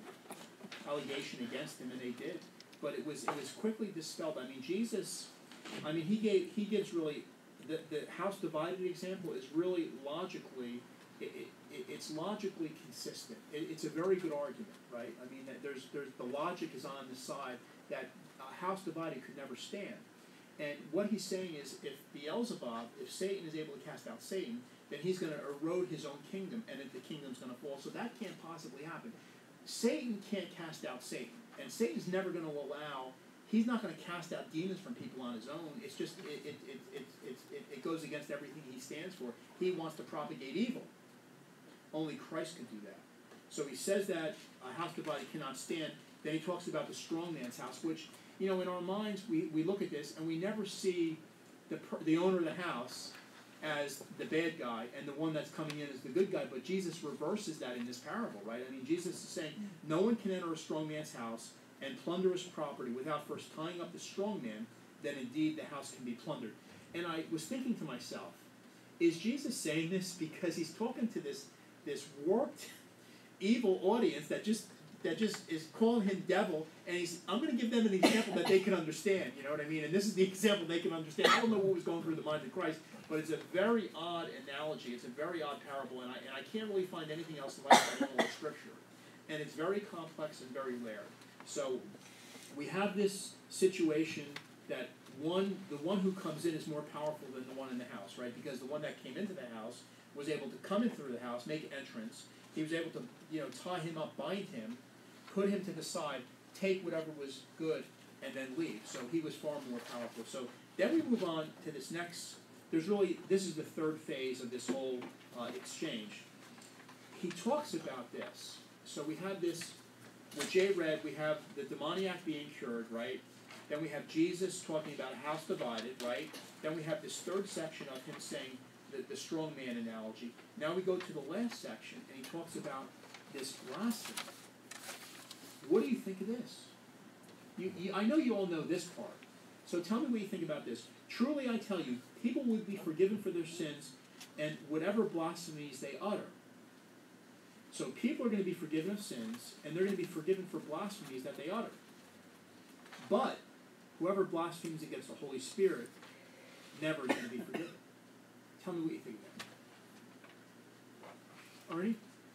allegation against him, and they did. But it was it was quickly dispelled. I mean, Jesus, I mean, he gave he gives really the the house divided example is really logically it, it, it's logically consistent. It, it's a very good argument, right? I mean, that there's there's the logic is on the side that a house divided could never stand. And what he's saying is, if Beelzebub, if Satan is able to cast out Satan, then he's going to erode his own kingdom, and then the kingdom's going to fall. So that can't possibly happen. Satan can't cast out Satan, and Satan's never going to allow. He's not going to cast out demons from people on his own. It's just it it, it, it, it, it it goes against everything he stands for. He wants to propagate evil. Only Christ can do that. So he says that a house divided cannot stand. Then he talks about the strong man's house, which, you know, in our minds we, we look at this and we never see the per, the owner of the house as the bad guy and the one that's coming in as the good guy. But Jesus reverses that in this parable, right? I mean, Jesus is saying no one can enter a strong man's house and plunder his property without first tying up the strong man. Then indeed the house can be plundered. And I was thinking to myself, is Jesus saying this because he's talking to this this warped, evil audience that just that just is calling him devil, and he's I'm going to give them an example that they can understand. You know what I mean? And this is the example they can understand. I don't know what was going through the mind of Christ, but it's a very odd analogy. It's a very odd parable, and I and I can't really find anything else like that in all of Scripture. And it's very complex and very layered. So we have this situation that one the one who comes in is more powerful than the one in the house, right? Because the one that came into the house was able to come in through the house, make entrance. He was able to, you know, tie him up, bind him, put him to the side, take whatever was good, and then leave. So he was far more powerful. So then we move on to this next. There's really this is the third phase of this whole uh, exchange. He talks about this. So we have this what Jay read, we have the demoniac being cured, right? Then we have Jesus talking about a house divided, right? Then we have this third section of him saying the, the strong man analogy. Now we go to the last section, and he talks about this blasphemy. What do you think of this? You, you, I know you all know this part. So tell me what you think about this. Truly I tell you, people will be forgiven for their sins and whatever blasphemies they utter. So people are going to be forgiven of sins, and they're going to be forgiven for blasphemies that they utter. But whoever blasphemes against the Holy Spirit never is going to be forgiven. Tell me what you think of that. Arnie?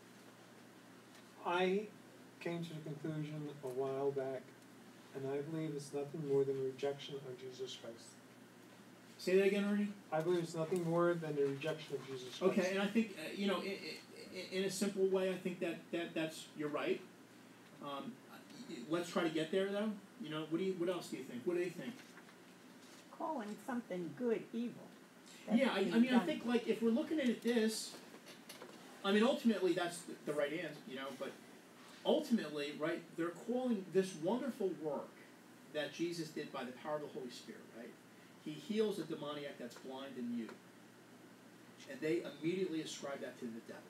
I came to the conclusion a while back, and I believe it's nothing more than rejection of Jesus Christ. Say that again, Arnie? I believe it's nothing more than the rejection of Jesus Christ. Okay, and I think, uh, you know, in, in, in a simple way, I think that, that that's, you're right. Um, let's try to get there, though. You know, what do you, what else do you think? What do you think? Calling something good evil. That's Yeah, I, I being mean, I done. think, like, if we're looking at it this, I mean, ultimately, that's the, the right answer, you know, but ultimately, right, they're calling this wonderful work that Jesus did by the power of the Holy Spirit, right? He heals a demoniac that's blind and mute. And they immediately ascribe that to the devil.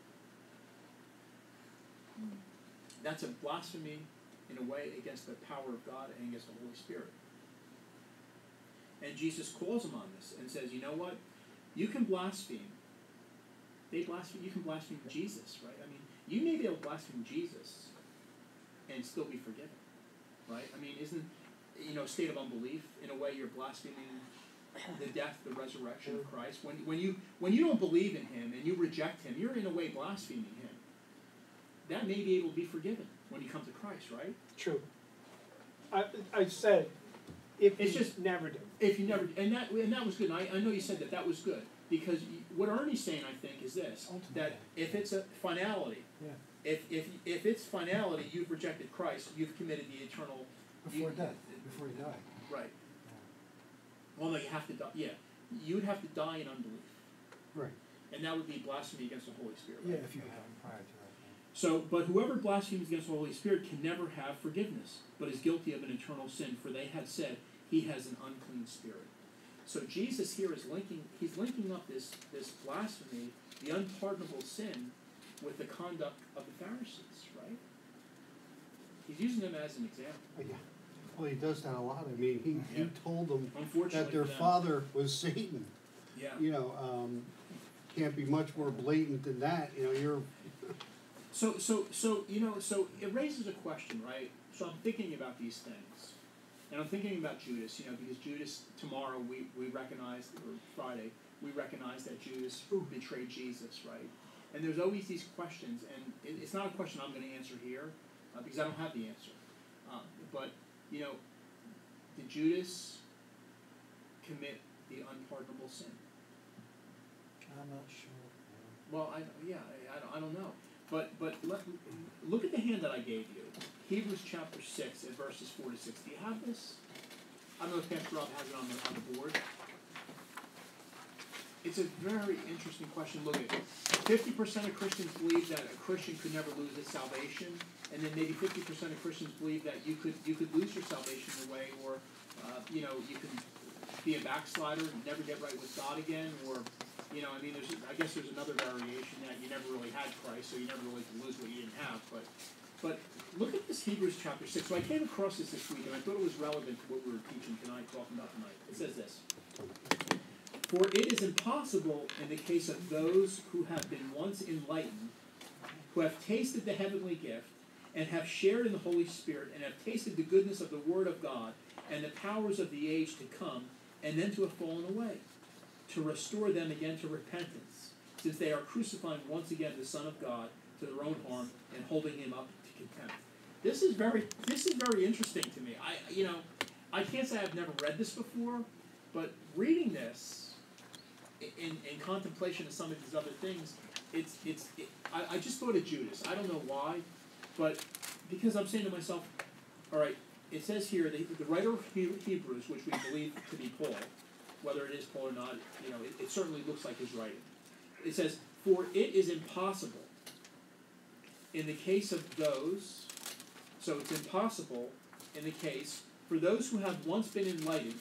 That's a blasphemy, in a way, against the power of God and against the Holy Spirit. And Jesus calls them on this and says, you know what? You can blaspheme. They blaspheme. You can blaspheme Jesus, right? I mean, you may be able to blaspheme Jesus and still be forgiven, right? I mean, isn't, you know, a state of unbelief, in a way, you're blaspheming the death, the resurrection of Christ. When, when you when you don't believe in him and you reject him, you're in a way blaspheming him. That may be able to be forgiven when you come to Christ, right? True. I I said, if It's you just- never did. If you never, and that and that was good. And I, I know you said that that was good, because you, what Ernie's saying, I think, is this: that if it's a finality, Yeah. if if if it's finality, you've rejected Christ, you've committed the eternal. Before you, death, before you die. Right. Well, no, you have to die. Yeah, you would have to die in unbelief, Right. and that would be blasphemy against the Holy Spirit. Yeah, Right? if you haven't prior to that. So, but whoever blasphemes against the Holy Spirit can never have forgiveness, but is guilty of an eternal sin, for they had said he has an unclean spirit. So Jesus here is linking, he's linking up this, this blasphemy, the unpardonable sin, with the conduct of the Pharisees, right? He's using them as an example. Yeah. Well, he does that a lot. I mean, he, Yeah. he told them Unfortunately that their for them. father was Satan. Yeah. You know, um, can't be much more blatant than that. You know, you're. So, so, so, you know, so it raises a question, right? So I'm thinking about these things. And I'm thinking about Judas, you know, because Judas, tomorrow we, we recognize, or Friday, we recognize that Judas betrayed Jesus, right? And there's always these questions, and it, it's not a question I'm going to answer here, uh, because I don't have the answer. Um, but, you know, did Judas commit the unpardonable sin? I'm not sure. Well, I, yeah, I, I, don't, I don't know. But but let, look at the hand that I gave you. Hebrews chapter six and verses four to six. Do you have this? I don't know if Pastor Rob has it on the, on the board. It's a very interesting question. Look at it. fifty percent of Christians believe that a Christian could never lose his salvation, and then maybe fifty percent of Christians believe that you could you could lose your salvation in a way, or uh, you know, you could be a backslider and never get right with God again, or you know, I mean, there's, I guess there's another variation that you never really had Christ, so you never really could lose what you didn't have. But, but look at this Hebrews chapter six. So I came across this this week, and I thought it was relevant to what we were teaching tonight, talking about tonight. It says this: for it is impossible in the case of those who have been once enlightened, who have tasted the heavenly gift, and have shared in the Holy Spirit, and have tasted the goodness of the Word of God, and the powers of the age to come, and then to have fallen away, to restore them again to repentance, since they are crucifying once again the Son of God to their own harm and holding him up to contempt. This is very, this is very interesting to me. I, you know, I can't say I've never read this before, but reading this in, in contemplation of some of these other things, it's, it's, it, I, I just thought of Judas. I don't know why, but because I'm saying to myself, all right, it says here, the, the writer of Hebrews, which we believe to be Paul, whether it is Paul or not, you know, it, it certainly looks like his writing. It says, for it is impossible in the case of those, So it's impossible in the case for those who have once been enlightened,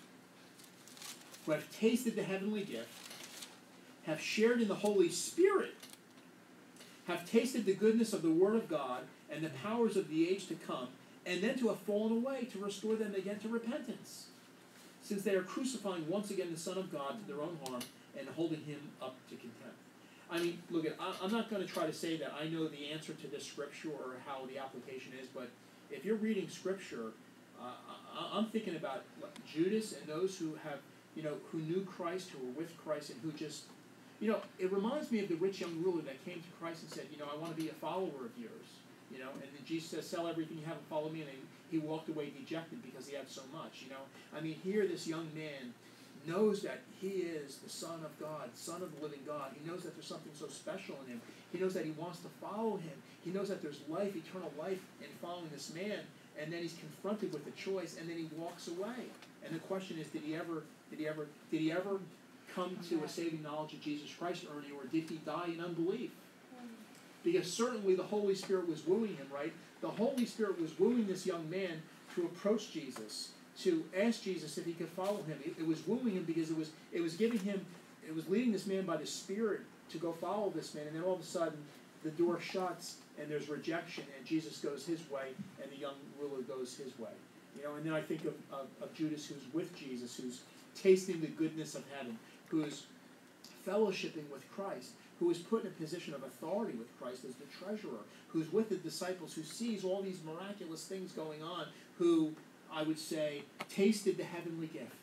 who have tasted the heavenly gift, have shared in the Holy Spirit, have tasted the goodness of the Word of God and the powers of the age to come, and then to have fallen away, to restore them again to repentance, since they are crucifying once again the Son of God to their own harm and holding him up to contempt. I mean, look, at, I, I'm not going to try to say that I know the answer to this scripture or how the application is, but if you're reading scripture, uh, I, I'm thinking about Judas and those who have, you know, who knew Christ, who were with Christ, and who just, you know, it reminds me of the rich young ruler that came to Christ and said, you know, I want to be a follower of yours, you know, and then Jesus says, sell everything you have and follow me, and he, he walked away dejected because he had so much, you know. I mean, here this young man knows that he is the Son of God, Son of the living God. He knows that there's something so special in him. He knows that he wants to follow him. He knows that there's life, eternal life, in following this man. And then he's confronted with a choice, and then he walks away. And the question is, did he ever, did he ever, did he ever come to a saving knowledge of Jesus Christ, Ernie, or did he die in unbelief? Because certainly the Holy Spirit was wooing him, right? The Holy Spirit was wooing this young man to approach Jesus, to ask Jesus if he could follow him. It, it was wooing him because it was it was giving him, it was leading this man by the Spirit to go follow this man. And then all of a sudden, the door shuts and there's rejection, and Jesus goes his way, and the young ruler goes his way. You know, and then I think of, of, of Judas, who's with Jesus, who's tasting the goodness of heaven, who's fellowshipping with Christ, who is put in a position of authority with Christ as the treasurer, who's with the disciples, who sees all these miraculous things going on, who, I would say, tasted the heavenly gift.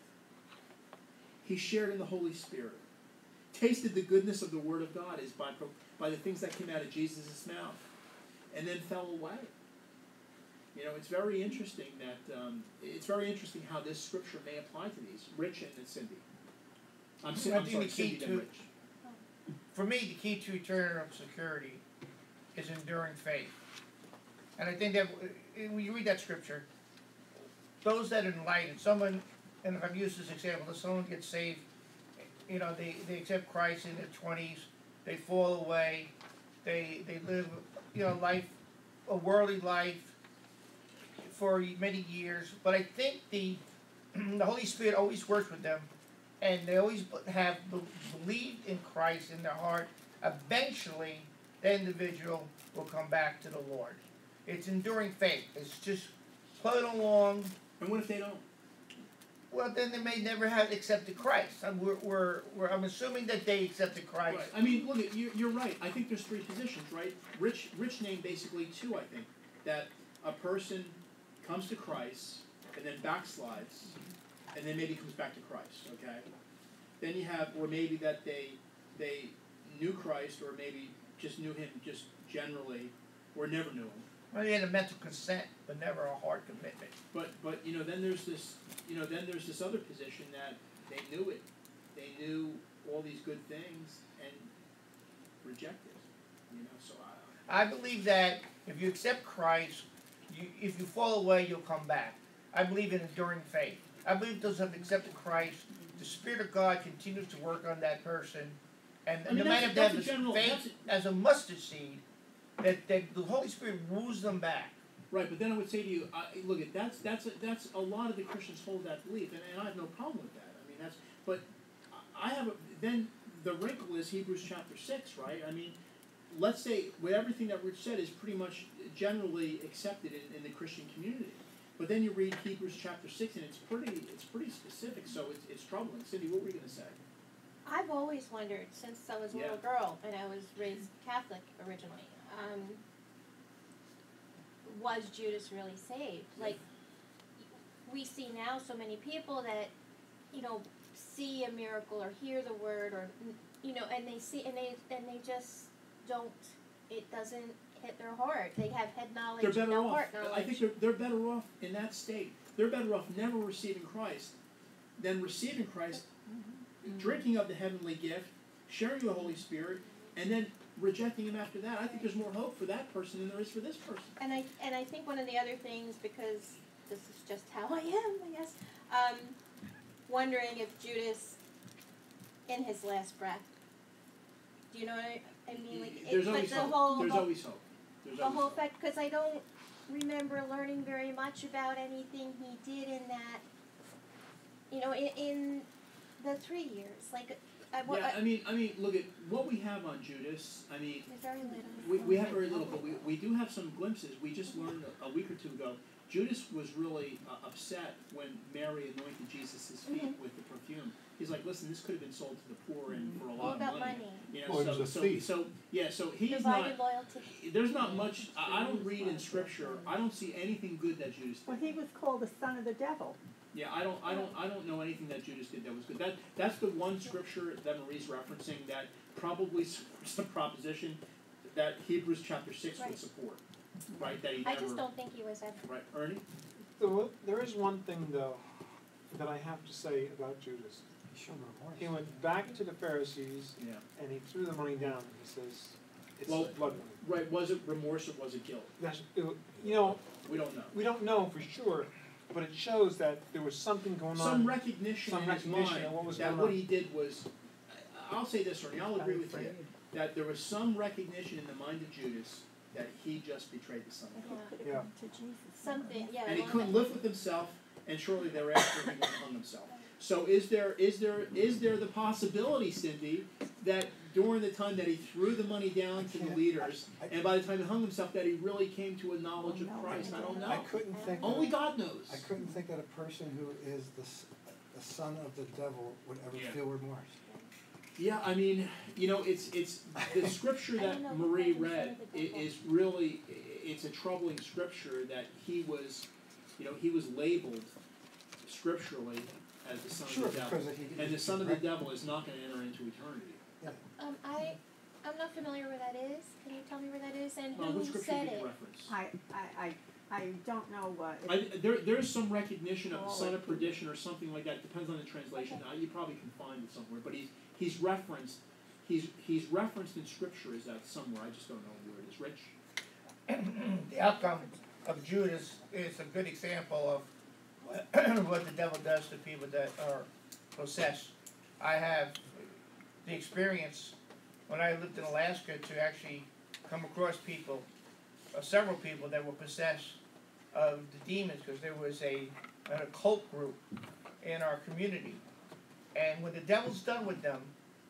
He shared in the Holy Spirit. Tasted the goodness of the Word of God is by, by the things that came out of Jesus' mouth, and then fell away. You know, it's very interesting that, um, it's very interesting how this scripture may apply to these. Rich and Cindy. I'm, I I'm think sorry, the key Cindy to- then Rich. For me, the key to eternal security is enduring faith. And I think that uh, when you read that scripture, those that are enlightened, someone, and if I've used this example, if someone gets saved, you know, they, they accept Christ in their twenties, they fall away, they they live, you know, life, a worldly life for many years. But I think the the Holy Spirit always works with them, and they always have believed in Christ in their heart. Eventually, the individual will come back to the Lord. It's enduring faith. It's just plug along. And what if they don't? Well, then they may never have accepted Christ. I'm, we're, we're, we're, I'm assuming that they accepted Christ. Right. I mean, look, you, you're right. I think there's three positions, right? Rich, Rich named basically two, I think. That a person comes to Christ and then backslides, and then maybe comes back to Christ, okay? Then you have, or maybe that they they knew Christ, or maybe just knew him just generally, or never knew him. Well, they had a mental consent, but never a heart commitment. But but you know, then there's this you know, then there's this other position that they knew it. They knew all these good things and rejected. You know, so I I believe that if you accept Christ, you, if you fall away, you'll come back. I believe in enduring faith. I believe those who have accepted Christ, the Spirit of God continues to work on that person, and I mean, no matter that's- if they have that's the a general- faith that's as a mustard seed, that, that the Holy Spirit woos them back. Right, but then I would say to you, I, look, at that's that's a, that's a lot of the Christians hold that belief, and, and I have no problem with that. I mean, that's but I have a, then the wrinkle is Hebrews chapter six, right? I mean, let's say with everything that Rich said is pretty much generally accepted in, in the Christian community, but then you read Hebrews chapter six, and it's pretty it's pretty specific, so it's it's troubling. Cindy, what were you going to say? I've always wondered, since I was a little Yeah. girl and I was raised Catholic originally, um, was Judas really saved? Like, we see now so many people that, you know, see a miracle or hear the word, or, you know, and they see, and they, and they just don't, it doesn't hit their heart. They have head knowledge, They're better no off. heart knowledge. I think they're they're better off in that state. They're better off never receiving Christ than receiving Christ, drinking of the heavenly gift, sharing the Holy Spirit, and then rejecting him after that. I think there's more hope for that person than there is for this person. And I and I think one of the other things, because this is just how I am, I guess, um, wondering if Judas, in his last breath, do you know what I, I mean? Like, There's it, always but the hope. whole, There's whole always hope. There's the always whole hope. fact, because I don't, remember learning very much about anything he did in that, you know, in, in the three years. Like, I, what, Yeah, I mean, I mean, look at what we have on Judas. I mean, there's very little. we, we have very little, but we, we do have some glimpses. We just learned a, a week or two ago, Judas was really uh, upset when Mary anointed Jesus' feet Mhm. with the perfume. He's like, listen, this could have been sold to the poor and for a All lot of about money. money. You know, Well, he so, was a so, thief. so, yeah, so he's Divided not, loyalty. there's not much, I, I don't read in scripture, I don't see anything good that Judas Well, did. he was called the son of the devil. Yeah, I don't, I don't, I don't know anything that Judas did that was good. That, that's the one scripture that Marie's referencing that probably supports the proposition that Hebrews chapter six Right. would support, right? That he I never, just don't think he was ever. right, Ernie? So, there is one thing, though, that I have to say about Judas. He showed remorse. He went back to the Pharisees Yeah. and he threw the money down. He says, it's Well, blood money. Right, was it remorse or was it guilt? That's, it, you know, We don't know. we don't know for sure, but it shows that there was something going Some on. recognition some in his recognition mind of what was that going what on. he did was, I- I'll say this, Ernie, I'll agree with you, that there was some recognition in the mind of Judas that he just betrayed the Son of God. Could have Yeah. come to Jesus. Something, yeah. And he well, couldn't live with himself, and shortly thereafter he went and hung himself. So is there is there is there the possibility, Cindy, that during the time that he threw the money down to the leaders, and by the time he hung himself, that he really came to a knowledge of Christ? I don't I know. couldn't think. Only that, God knows. I couldn't think that a person who is the s- the son of the devil would ever Yeah. feel remorse. Yeah, I mean, you know, it's it's the scripture I that don't know Marie what read happened to i- the devil. is really it's a troubling scripture that he was, you know, he was labeled scripturally as the son Sure, of the devil, because he, and the son of the devil is not going to enter into eternity. Um, I, I'm not familiar where that is. Can you tell me where that is and Well, who what scripture said did you it? reference? I, I, I, I don't know what. I, there, there's some recognition of the Oh, son of okay. perdition or something like that. Depends on the translation. Okay. Uh, you probably can find it somewhere, but he's he's referenced. He's he's referenced in scripture. Is that somewhere? I just don't know where it is. Rich. The outcome of Judas is a good example of what, what the devil does to people that are possessed. I have the experience when I lived in Alaska to actually come across people, uh, several people that were possessed of the demons, because there was a an occult group in our community, and when the devil's done with them,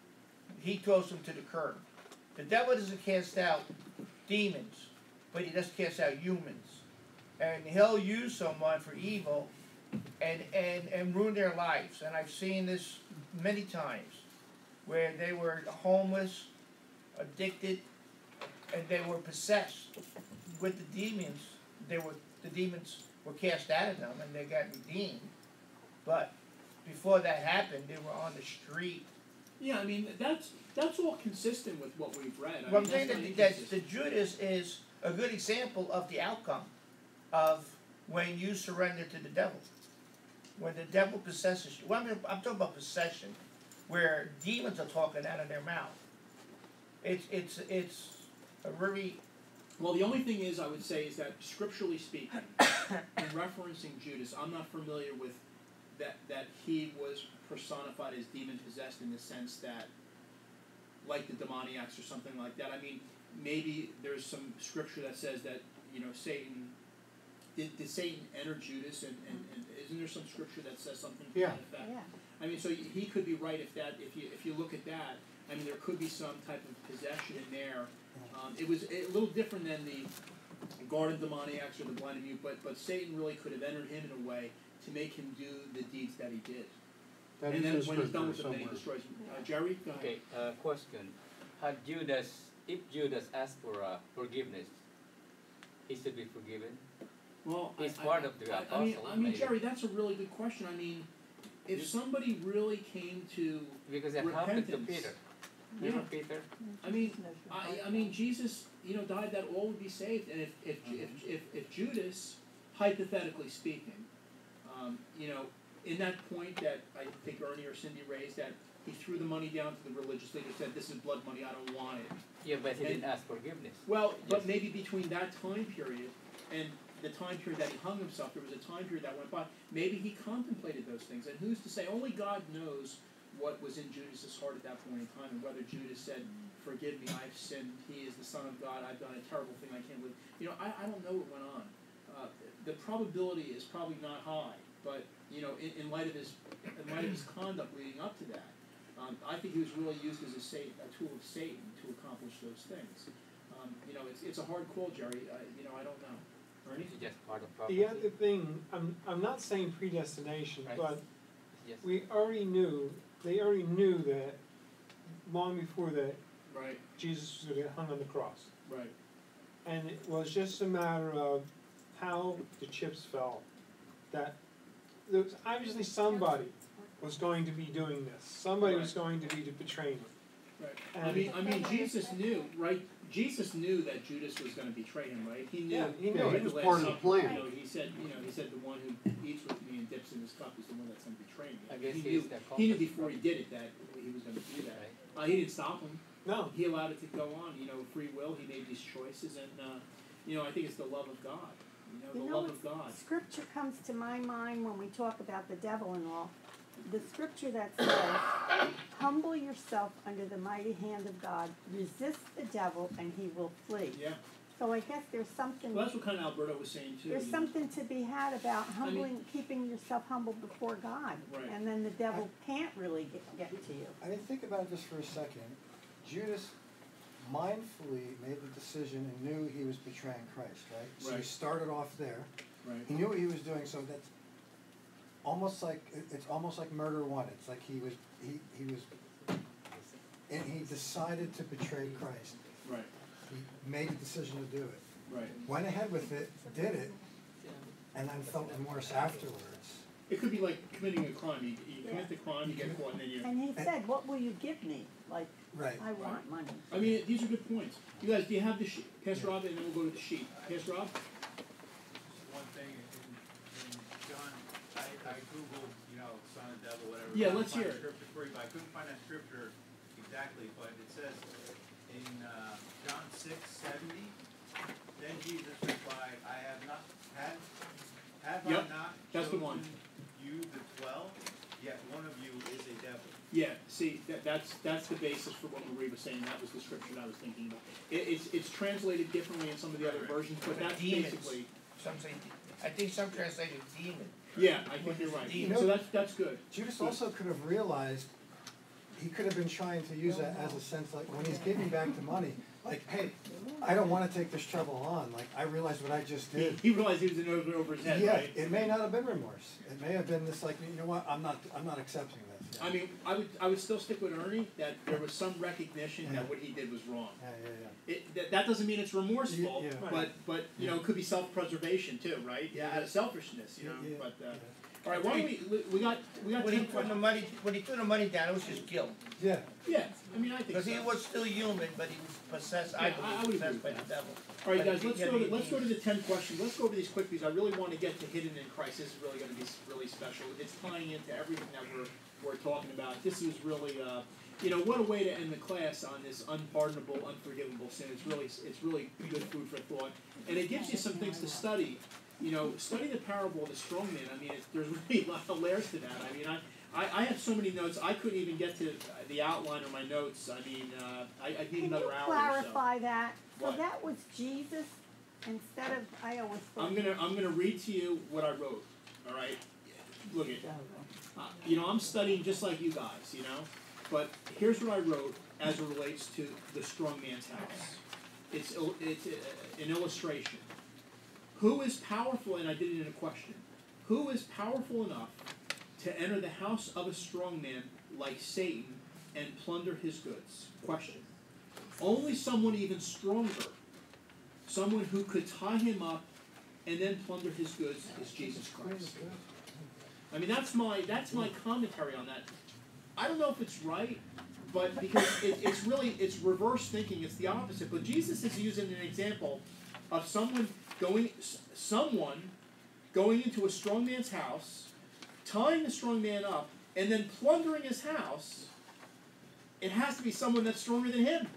he throws them to the curb. The devil doesn't cast out demons, but he does cast out humans, and he'll use someone for evil and, and, and ruin their lives. And I've seen this many times where they were homeless, addicted, and they were possessed with the demons. They were the demons were cast out of them and they got redeemed. But before that happened, they were on the street. Yeah, I mean that's that's all consistent with what we've read. I Well, I'm mean, saying that's that, not that the inconsistent. Judas is a good example of the outcome of when you surrender to the devil. When the devil possesses you. Well, I mean, I'm talking about possession, where demons are talking out of their mouth. It's it's it's a very Well, the only thing is, I would say, is that scripturally speaking, in referencing Judas, I'm not familiar with that that he was personified as demon possessed in the sense that, like the demoniacs or something like that. I mean, maybe there's some scripture that says that, you know, Satan, did, did Satan enter Judas, and, and, and isn't there some scripture that says something to Yeah. that effect? Yeah. I mean, so he could be right if that, if you if you look at that. I mean, there could be some type of possession in there. Um, it was a little different than the garden demoniacs or the blind and mute, but but Satan really could have entered him in a way to make him do the deeds that he did. That and is then in when he's done scripture with them, then he somewhere. destroys them. Uh, Jerry, go ahead. Okay, uh, question. Had Judas, if Judas asked for uh, forgiveness, he should be forgiven? Well, He's I, part I, of the I, I mean, apostle, I mean, maybe. Jerry, that's a really good question. I mean, if somebody really came to, Because it happened to Repentance. Peter. yeah, Remember Peter? I mean, I, I mean, Jesus, you know, died that all would be saved, and if if if if, if Judas, hypothetically speaking, um, you know, in that point that I think Ernie or Cindy raised, that he threw the money down to the religious leader, said, "This is blood money. I don't want it." Yeah, but he And- didn't ask forgiveness. Well, but Yes. maybe between that time period and the time period that he hung himself, there was a time period that went by. Maybe he contemplated those things, and who's to say? Only God knows what was in Judas's heart at that point in time, and whether Judas said, "Forgive me, I've sinned. He is the Son of God. I've done a terrible thing. I can't believe." You know, I, I don't know what went on, the probability is probably not high, but you know, in, in light of his in light of his conduct leading up to that, um, I think he was really used as a, sa- a tool of Satan to accomplish those things. Um, you know, it's it's a hard call, Jerry. Uh, you know, I don't know. Ernie? It's just part of The prophecy. other thing, I'm, I'm not saying predestination, Right. but Yes. we already knew, they already knew that long before that Right, Jesus was going to get hung on the cross. right. And it was just a matter of how the chips fell. That there was obviously somebody was going to be doing this. Somebody was going to be betraying him. Right. I And- mean, I mean, Jesus knew, right? Jesus knew that Judas was going to betray him, right? He knew. Yeah, he knew. at It the was Last part of the Supper, plan. You know, he said, you know, he said the one who eats with me and dips in his cup is the one that's going to betray me. I guess he he knew. is the He knew compass before he from- did it that he was going to do that. Right. Uh, he didn't stop him. No, He allowed it to go on. You know, free will. He made these choices, and uh, you know, I think it's the love of God. You know, the You know love of God. Scripture comes to my mind when we talk about the devil and all. The scripture that says, humble yourself under the mighty hand of God, resist the devil, and he will flee. Yeah. So I guess there's something, Well, that's what kind of Alberto was saying too. there's you know. something to be had about mean- humbling, keeping yourself humble before God. Right. And then the devil can't really get, get to you. I mean, think about it just for a second. Judas mindfully made the decision and knew he was betraying Christ, right? So he Right. started off there. Right. He knew what he was doing, so that's almost like, it- it's almost like murder one. It's like he was, he, he was, and he decided to betray Christ. Right. He made the decision to do it. Right. Went ahead with it, did it, and then felt remorse afterwards. It could be like committing a crime. You, you Yeah. commit the crime, you get caught, and then you. And he said, what will you give me? Like, Right. I want money. I mean, these are good points. You guys, do you have the sheet? Pass Rob, and then we'll go to the sheet. Pass Rob? Just one thing, in, in John, I, I Googled, you know, son of devil, whatever. Yeah, couldn't let's find hear a it. Scripture for you, but I couldn't find that scripture exactly, but it says in, uh, John six seventy, then Jesus replied, I have not, had, have I Yep, not that's the chosen one. you the twelve, yet one of you is a devil. Yeah, see, that, that's, that's the basis for what Marie was saying. That was the scripture that I was thinking about. It, it's, it's translated differently in some of the other versions, but that's Demons. basically, Some say, I think some translate it demon. yeah, I think you're right. You So know- that's, that's good. Judas also could have realized, he could have been trying to use that as a sense, like, when he's giving back the money, like, hey, I don't wanna take this trouble on, like, I realized what I just He, did. he realized he was in over, over his head, Yeah, right? it may not have been remorse, it may have been this, like, you know what, I'm not, I'm not accepting this. I mean, I would, I would still stick with Ernie, that there was some recognition Yeah. that what he did was wrong. Yeah, yeah, yeah. It, that, that doesn't mean it's remorseful, Yeah, yeah. but, but, you know, it could be self-preservation too, right? Yeah, out of selfishness, you know, Yeah, yeah, but, uh, yeah. all right, why don't we, we- we got, we got When he ten put the questions. money, when he threw the money down, it was just guilt. Yeah, Yeah, I mean, I think Because he so. was still human, but he was possessed, I Yeah, I- I would believe, agree possessed by with the devil. All right, But guys, he let's had go to to, be let's go to demons. the ten questions. Let's go over these quick because I really want to get to hidden in Christ. This is really going to be s- really special. It's tying into everything that we're, we're talking about. This is really, uh, you know, what a way to end the class on this unpardonable, unforgivable sin. It's really, it's really good food for thought. And it gives you some things to study. You know, study the parable of the strong man. I mean, it's, there's really a lot of layers to that. I mean, I, I, I have so many notes. I couldn't even get to the outline of my notes. I mean, uh, I, I need Can another you hour or so. clarify that? So What? that was Jesus instead of, I always thought. I'm gonna I'm gonna read to you what I wrote. All right, look at, uh, you know, I'm studying just like you guys, you know, but here's what I wrote as it relates to the strong man's house. It's il- it's uh, an illustration. Who is powerful? And I did it in a question. Who is powerful enough to enter the house of a strong man like Satan and plunder his goods? Question. Only someone even stronger. Someone who could tie him up and then plunder his goods is Jesus Christ. I mean, that's my that's my commentary on that. I don't know if it's right, but because it, it's really it's reverse thinking. It's the opposite. But Jesus is using an example of someone going someone going into a strong man's house, tying the strong man up, and then plundering his house. It has to be someone that's stronger than him.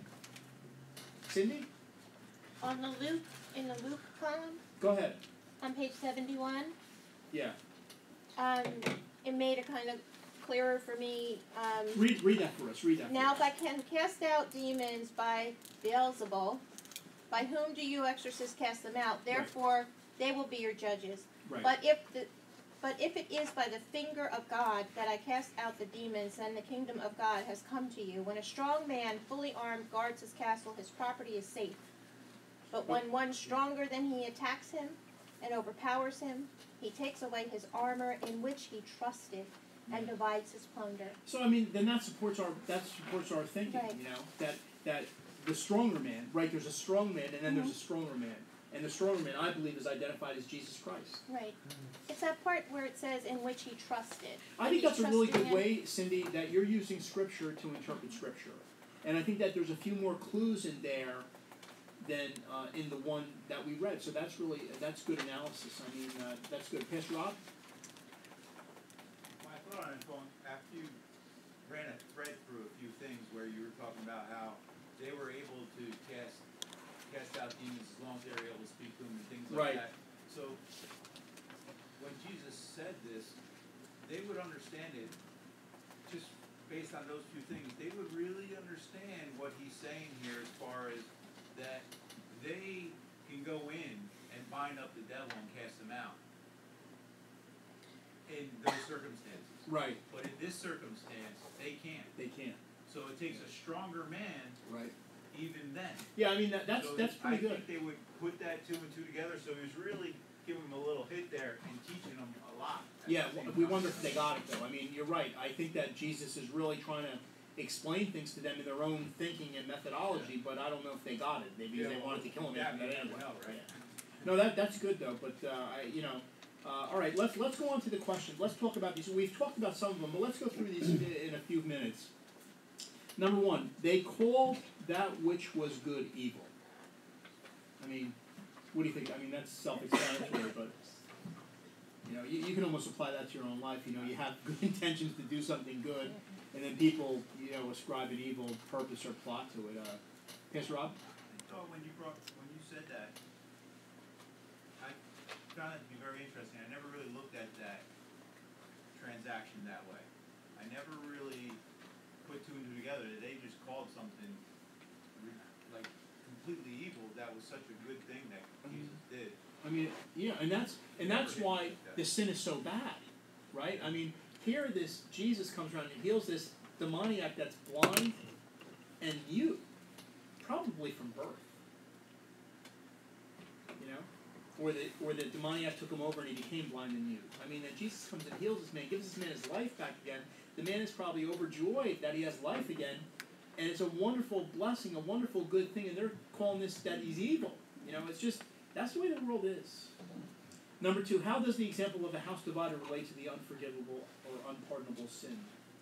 Cindy, On the Luke, in the Luke column, go ahead. on page seventy-one, Yeah, um, it made it kind of clearer for me, um, read read that for us. Read that. For now us. if I can cast out demons by Beelzebul, by whom do you exorcists cast them out? Therefore, They will be your judges. Right. But if the but if it is by the finger of God that I cast out the demons, then the kingdom of God has come to you. When a strong man, fully armed, guards his castle, his property is safe. But when one stronger than he attacks him and overpowers him, he takes away his armor in which he trusted and divides his plunder. So I mean, then that supports our that supports our thinking. Right. You know that that the stronger man, right? There's a strong man, and then Mm-hmm. there's a stronger man, and the stronger man, I believe, is identified as Jesus Christ. Right. It's that part where it says in which he trusted. I And think he's that's a really trusting good him. way, Cindy, that you're using Scripture to interpret Scripture, and I think that there's a few more clues in there than uh, in the one that we read. So that's really that's good analysis. I mean, uh, that's good. Pastor Rob. My thought on it, going, after you ran a thread through a few things where you were talking about how they were able to cast cast out demons as long as they were able to speak to them and things like Right. that. So when Jesus said this, they would understand it just based on those few things. They would really understand what he's saying here as far as that they can go in and bind up the devil and cast him out in those circumstances. Right. But in this circumstance, they can't. They can't. So it takes a stronger man Right. even then. Yeah, I mean that, that's So that's pretty I good. think they would put that two and two together, so he was really giving them a little hit there and teaching them a lot. at Yeah, the same w- we time. wonder if they got it though. I mean, you're right. I think that Jesus is really trying to explain things to them in their own thinking and methodology, but I don't know if they got it. Maybe Yeah, they well, wanted to kill him that after that means anyway. well, right? Yeah. No, that that's good though. But uh, I, you know, uh, all right. Let's let's go on to the questions. Let's talk about these. We've talked about some of them, but let's go through these in a few minutes. Number one, they called that which was good evil. I mean, what do you think? I mean, that's self-explanatory, but you know, you, you can almost apply that to your own life. You know, you have good intentions to do something good, and then people, you know, ascribe an evil purpose or plot to it. Uh, Pastor Rob? I thought when you brought, when you said that, I found it to be very interesting. I never really looked at that transaction that way. I never really put two and two together. They just called something re- like completely evil that was such a good thing that Jesus did. I mean, yeah, and that's and that's Never why did like that. the sin is so bad, right? I mean, here this Jesus comes around and heals this demoniac that's blind and mute, probably from birth. You know, or the or the demoniac took him over and he became blind and mute. I mean, that Jesus comes and heals this man, gives this man his life back again. The man is probably overjoyed that he has life again, and it's a wonderful blessing, a wonderful good thing. And they're calling this that he's evil. You know, it's just that's the way the world is. Number two, how does the example of a house divided relate to the unforgivable or unpardonable sin?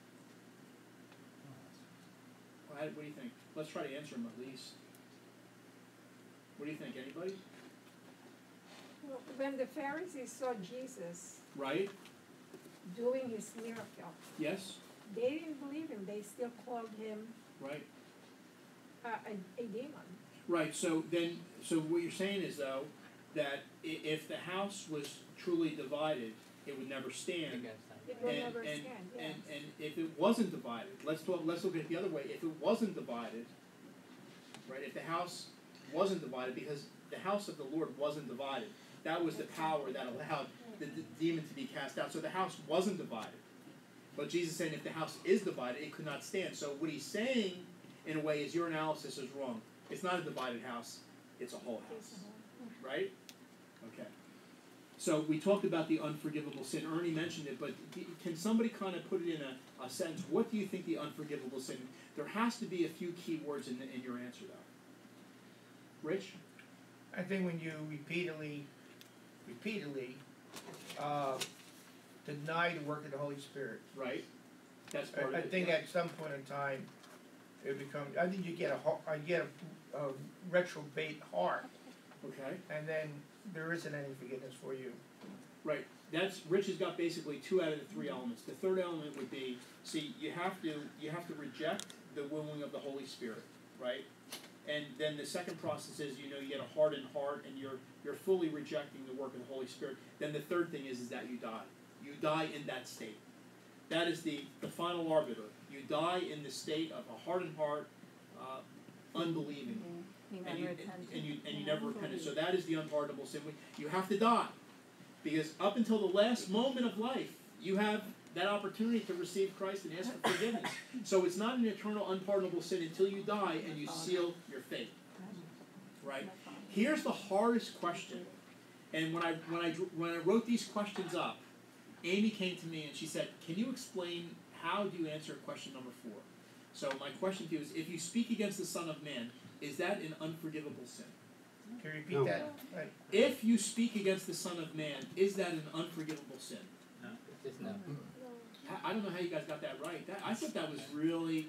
Well, how- what do you think? Let's try to answer them at least. What do you think? Anybody? Well, when the Pharisees saw Jesus Right? doing his miracle, Yes? they didn't believe him. They still called him Right? uh, a, a demon. Right. So then, so what you're saying is though that i- if the house was truly divided, it would never stand. Against them. It will And, never and, stand. Yes. and, and if it wasn't divided, let's talk, let's look at it the other way. If it wasn't divided, right? If the house wasn't divided, because the house of the Lord wasn't divided, that was the power that allowed the d- demon to be cast out. So the house wasn't divided. But Jesus said, if the house is divided, it could not stand. So what he's saying, in a way, is your analysis is wrong. It's not a divided house; it's a whole house, right? Okay. So we talked about the unforgivable sin. Ernie mentioned it, but d- can somebody kind of put it in a, a sentence? What do you think the unforgivable sin? There has to be a few key words in, the, in your answer, though. Rich? I think when you repeatedly, repeatedly, uh, deny the work of the Holy Spirit. Right? That's part I, I of it. think yeah. at some point in time, it becomes, I think you get a, har- I get a, a retrobate heart, Okay. and then there isn't any forgiveness for you. Right. That's Rich has got basically two out of the three elements. The third element would be, see, you have to you have to reject the willing of the Holy Spirit, right? And then the second process is, you know, you get a hardened heart and you're you're fully rejecting the work of the Holy Spirit. Then the third thing is is that you die. You die in that state. That is the, the final arbiter. You die in the state of a hardened heart, uh, unbelieving. Being and you, and, unrepentant. and you, and you Yeah. never repented. So that is the unpardonable sin. You have to die. Because up until the last moment of life, you have that opportunity to receive Christ and ask for forgiveness. So it's not an eternal unpardonable sin until you die and you seal your fate. Right? Here's the hardest question. And when I when I when I wrote these questions up, Amy came to me and she said, "Can you explain how do you answer question number four?" So my question to you is, if you speak against the Son of Man, is that an unforgivable sin? Can you repeat No. that? Right. If you speak against the Son of Man, is that an unforgivable sin? It's not. I, I don't know how you guys got that right. That, I thought that was really.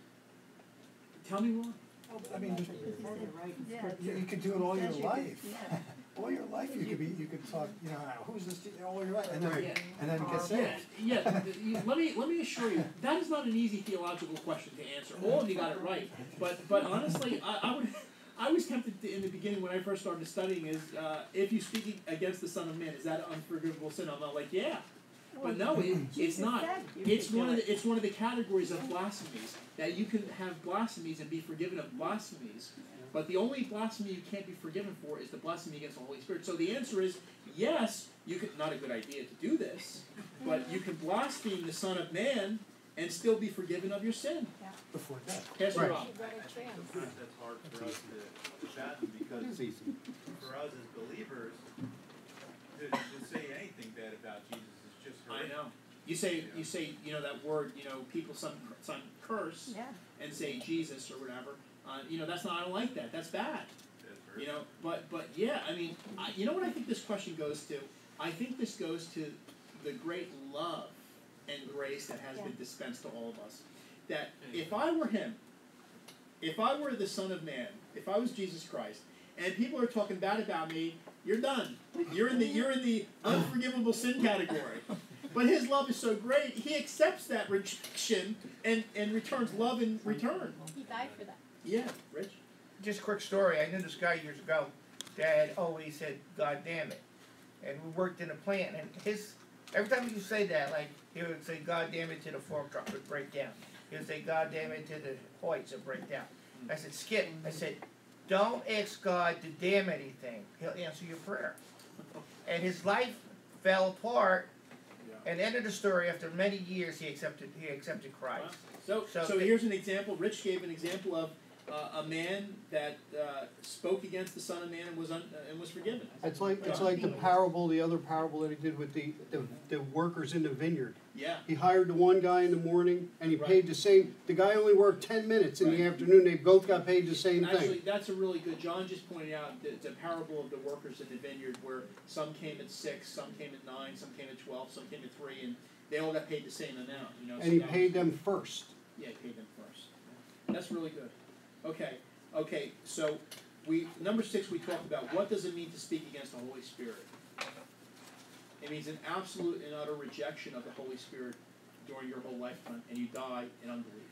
Tell me more. I mean, Yeah, it's you, a- you could do it all it your says you life. could- yeah. All your life you could be, you could talk, you know, who's this, all your life, and then, Yeah. and then get Yeah, saved. yeah. th- you- let me let me assure you, that is not an easy theological question to answer. All of you got it right, but but honestly, I, I would. I was tempted to, in the beginning when I first started studying is uh, if you speak against the Son of Man, is that an unforgivable sin? I'm not like yeah, but no, it, it's Jesus not. said you It's could one do of it. the it's one of the categories of blasphemies that you can have blasphemies and be forgiven of blasphemies, but the only blasphemy you can't be forgiven for is the blasphemy against the Holy Spirit. So the answer is yes. You could not a good idea to do this, but you can blaspheme the Son of Man and still be forgiven of your sin. Before death. Pastor Right. Rob. You got a chance. Sometimes that's hard for us to fathom It because is easy. for us as believers, to, to say anything bad about Jesus is just I horrific. know. You say you say you know that word. You know people some some curse Yeah. and say Jesus or whatever. Uh, you know that's not. I don't like that. That's bad. That's You horrific. know. But but yeah. I mean, I, you know what I think this question goes to. I think this goes to the great love and grace that has Yeah. been dispensed to all of us. That if I were him, if I were the Son of Man, if I was Jesus Christ, and people are talking bad about me, you're done. You're in the you're in the unforgivable sin category. But his love is so great, he accepts that rejection and, and returns love in return. He died for that. Yeah, Rich. Just a quick story. I knew this guy years ago that always said, "God damn it," and we worked in a plant. And his every time you say that, like he would say, "God damn it," to the fork truck would break down. He would say, "God damn it," to the hoist would break down. I said, "Skip," I said, "Don't ask God to damn anything. He'll answer your prayer." And his life fell apart. And the end of the story, after many years, he accepted he accepted Christ. So, so, So- here's an example. Rich gave an example of uh, a man that uh, spoke against the Son of Man and was un, uh, and was forgiven. It's like, it's like the parable, the other parable that he did with the, the, the workers in the vineyard. Yeah. He hired the one guy in the morning, and he Right. paid the same, the guy only worked ten minutes in the Right. afternoon, they both got paid the same Actually, thing. that's a really good. John just pointed out the, the parable of the workers in the vineyard, where some came at six, some came at nine, some came at twelve, some came at three, and they all got paid the same amount. You know. And so he that paid was- them first. Yeah, he paid them first. That's really good. Okay, okay. So we number six, we talked about what does it mean to speak against the Holy Spirit. It means an absolute and utter rejection of the Holy Spirit during your whole lifetime, and you die in unbelief.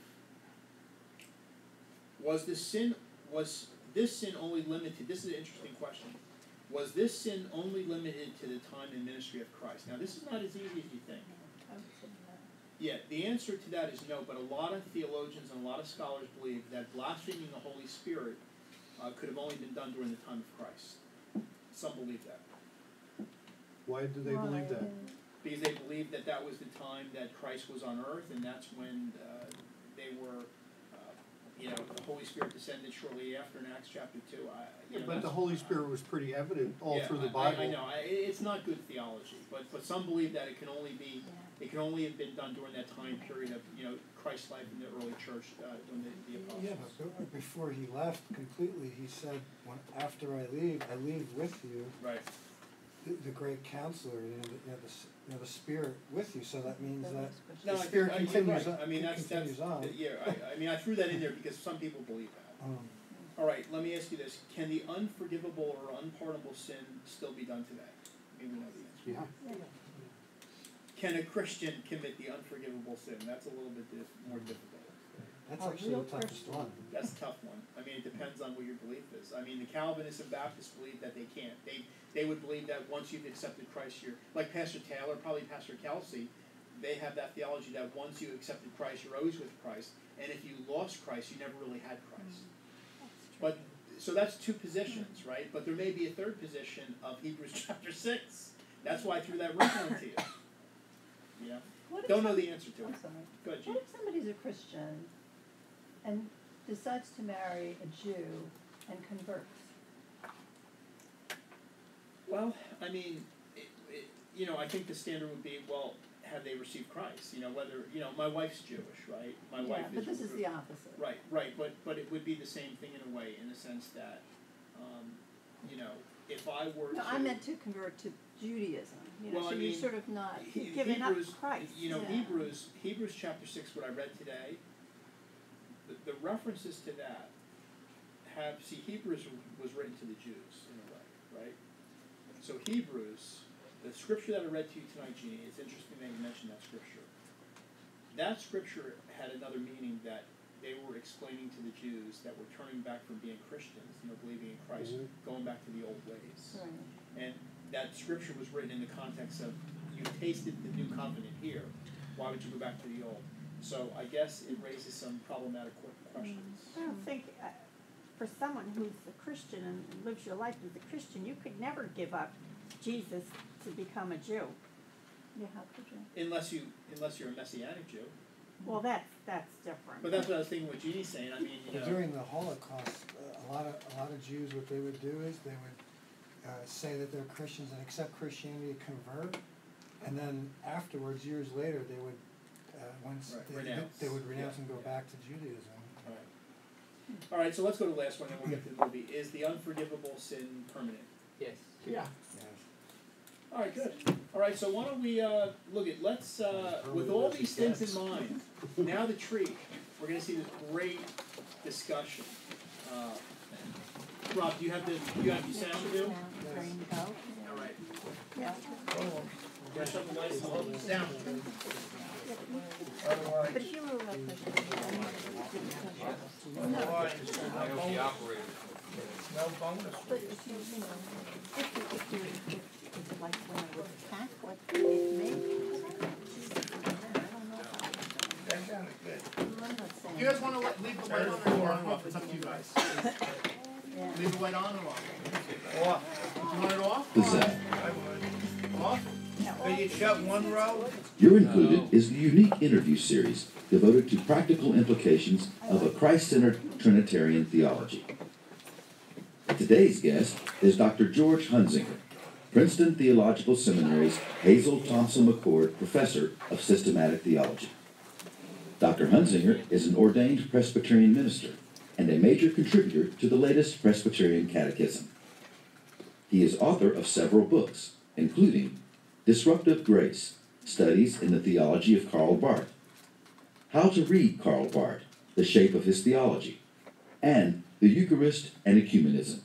Was this sin was this sin only limited? This is an interesting question. Was this sin only limited to the time and ministry of Christ? Now, this is not as easy as you think. Yeah, the answer to that is no, but a lot of theologians and a lot of scholars believe that blaspheming the Holy Spirit uh, could have only been done during the time of Christ. Some believe that. Why do they believe that? Because they believe that that was the time that Christ was on earth, and that's when uh, they were, uh, you know, the Holy Spirit descended shortly after in Acts chapter two. I, you know, But the that's- Holy Spirit was pretty evident all yeah, through the I- I, I Bible. know, I, it's not good theology, but, but some believe that it can only be, it can only have been done during that time period of, you know, Christ's life in the early church, uh, when the, the apostles. Yeah, but be- before he left completely, he said, when, after I leave, I leave with you Right. the, the great counselor, you know, the, you know, the, s- you know, the spirit with you, so that means that No, the I spirit think, I, you're continues right. on, I mean, that's, that's, continues on. yeah, I, I mean, I threw that in there because some people believe that. Um, All right, let me ask you this: can the unforgivable or unpardonable sin still be done today? Maybe we know the answer. Yeah. Can a Christian commit the unforgivable sin? That's a little bit dif- more difficult. That's A actually real the toughest Christian. one. That's a tough one. I mean, it depends on what your belief is. I mean, the Calvinists and Baptists believe that they can't. They they would believe that once you've accepted Christ, you're like Pastor Taylor, probably Pastor Kelsey. They have that theology that once you accepted Christ, you're always with Christ, and if you lost Christ, you never really had Christ. But so that's two positions, right? But there may be a third position of Hebrews chapter six. That's why I threw that wrinkle into you. You know? What if Don't know some- the answer to I'm it. sorry. Go ahead, Jean. What if somebody's a Christian and decides to marry a Jew and converts? Well, I mean, it, it, you know, I think the standard would be, well, have they received Christ? You know, whether, you know, my wife's Jewish, right? My Yeah, wife but is. this is the opposite. Right, right, but, but it would be the same thing in a way, in the sense that, um, you know, if I were No, to. I meant to convert to Judaism, you know, Well, so I you're mean, sort of not, He- you've given up Hebrews, Christ. You know, yeah. Hebrews, Hebrews chapter six, what I read today, the, the references to that have, see, Hebrews was written to the Jews in a way, right? So Hebrews, the scripture that I read to you tonight, Jeannie, it's interesting that you mentioned that scripture. That scripture had another meaning that they were explaining to the Jews that were turning back from being Christians, you know, believing in Christ, Mhm. going back to the old ways. Right. And that scripture was written in the context of, you tasted the new covenant here, why would you go back to the old? So I guess it raises some problematic qu- questions. I don't think, uh, for someone who's a Christian and lives your life as a Christian, you could never give up Jesus to become a Jew. Yeah, how could you? Unless you, unless you're a Messianic Jew. Well, that's, that's different. But that's what I was thinking what Jeannie's saying, I mean, you know. During the Holocaust, uh, a lot of, a lot of Jews, what they would do is they would uh, say that they're Christians and accept Christianity, convert, and then afterwards, years later, they would, uh, once Right, they, renounce. they would renounce Yeah, and go yeah. back to Judaism. Alright. Alright, so let's go to the last one, and we'll get to the movie. Is the unforgivable sin permanent? Yes. Yeah. Yes. Alright, good. Alright, so why don't we, uh, look at, let's, uh, with all these things in mind, now the tree, we're gonna see this great discussion. Uh, Rob, do you have the, do you have the sound to do? Ready to go? Alright. Yeah. We're shut the lights Hold on. it down. But Otherwise, if you were a real Christian, otherwise, I no hope the bonus, operator. no bonus for but you. if you, you know, if you, if you, if, if like when I was Catholic, it may, I don't know how. That sounded good. I'm not saying. You guys wanna let, leave the light on or turn it off? It's up to you guys. Yeah. Leave the light on or off? Off. Do you want it off? Pizzazz. I would. Off? So you shut one row? Your Included is the unique interview series devoted to practical implications of a Christ-centered Trinitarian theology. Today's guest is Doctor George Hunzinger, Princeton Theological Seminary's Hazel Thompson McCord Professor of Systematic Theology. Doctor Hunzinger is an ordained Presbyterian minister and a major contributor to the latest Presbyterian Catechism. He is author of several books, including Disruptive Grace, Studies in the Theology of Karl Barth, How to Read Karl Barth, The Shape of His Theology, and The Eucharist and Ecumenism.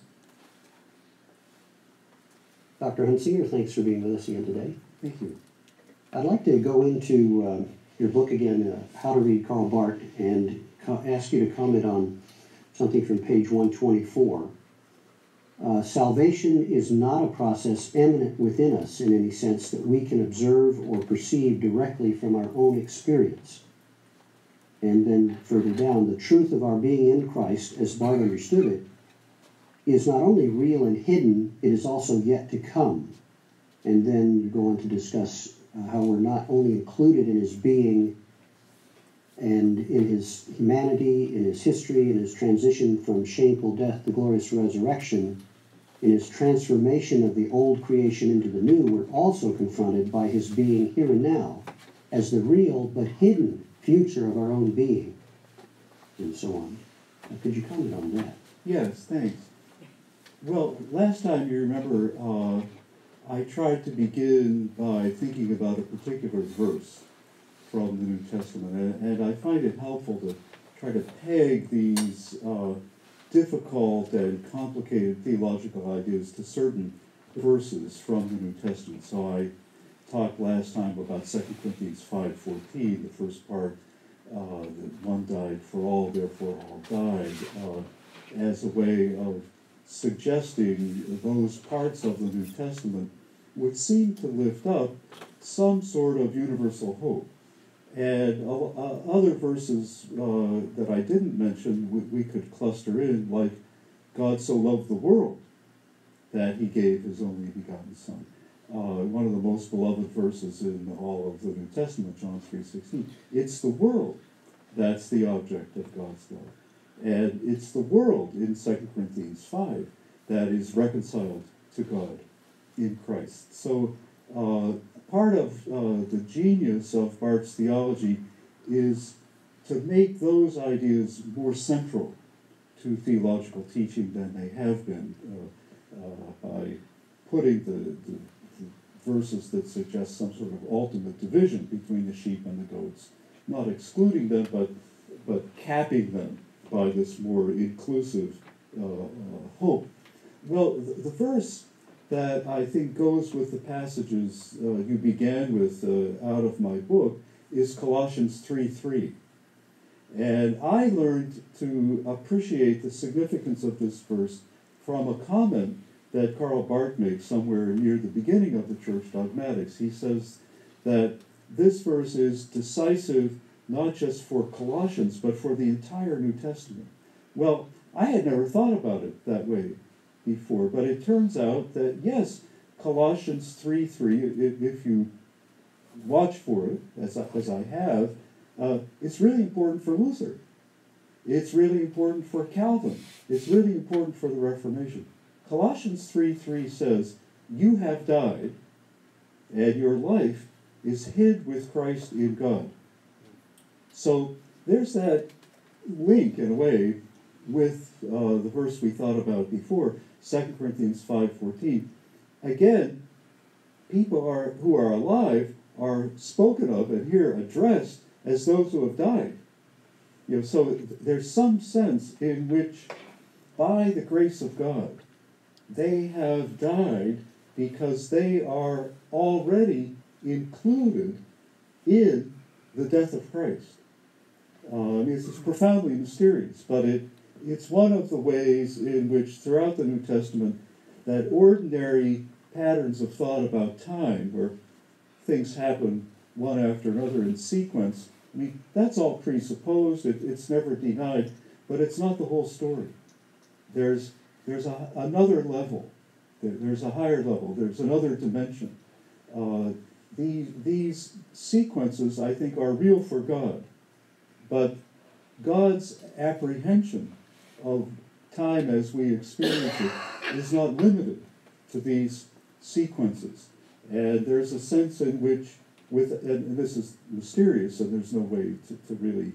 Doctor Hunsinger, thanks for being with us again today. Thank you. I'd like to go into uh, your book again, uh, How to Read Karl Barth, and co- ask you to comment on something from page one twenty-four. Uh, salvation is not a process eminent within us in any sense that we can observe or perceive directly from our own experience. And then further down, the truth of our being in Christ, as Barth understood it, is not only real and hidden, it is also yet to come. And then you go on to discuss uh, how we're not only included in his being and in his humanity, in his history, in his transition from shameful death to glorious resurrection, in his transformation of the old creation into the new, we're also confronted by his being here and now as the real but hidden future of our own being, and so on. Uh, could you comment on that? Yes, thanks. Well, last time you remember, uh, I tried to begin by thinking about a particular verse from the New Testament, and, and I find it helpful to try to peg these uh, difficult and complicated theological ideas to certain verses from the New Testament. So I talked last time about Second Corinthians five fourteen, the first part, uh, that one died for all, therefore all died, uh, as a way of suggesting those parts of the New Testament which seem to lift up some sort of universal hope. And uh, other verses uh, that I didn't mention we, we could cluster in, like God so loved the world that he gave his only begotten Son. Uh, one of the most beloved verses in all of the New Testament, John three sixteen. It's the world that's the object of God's love. And it's the world in Second Corinthians five that is reconciled to God in Christ. So uh, part of uh, the genius of Barth's theology is to make those ideas more central to theological teaching than they have been uh, uh, by putting the, the, the verses that suggest some sort of ultimate division between the sheep and the goats, not excluding them, but, but capping them by this more inclusive uh, uh, hope. Well, the, the verse that I think goes with the passages uh, you began with uh, out of my book is Colossians three three. And I learned to appreciate the significance of this verse from a comment that Karl Barth makes somewhere near the beginning of the Church Dogmatics. He says that this verse is decisive not just for Colossians, but for the entire New Testament. Well, I had never thought about it that way before, but it turns out that, yes, Colossians three three, if you watch for it, as I, as I have, uh, it's really important for Luther. It's really important for Calvin. It's really important for the Reformation. Colossians three three says, you have died, and your life is hid with Christ in God. So there's that link, in a way, with uh, the verse we thought about before, Second Corinthians five fourteen. Again, people are who are alive are spoken of and here addressed as those who have died. You know, so there's some sense in which, by the grace of God, they have died because they are already included in the death of Christ. Uh, I mean, it's, it's profoundly mysterious, but it, it's one of the ways in which, throughout the New Testament, that ordinary patterns of thought about time, where things happen one after another in sequence, I mean, that's all presupposed, it, it's never denied, but it's not the whole story. There's, there's a, another level, there, there's a higher level, there's another dimension. Uh, these, these sequences, I think, are real for God, but God's apprehension of time as we experience it is not limited to these sequences. And there's a sense in which, with and this is mysterious, and there's no way to, to really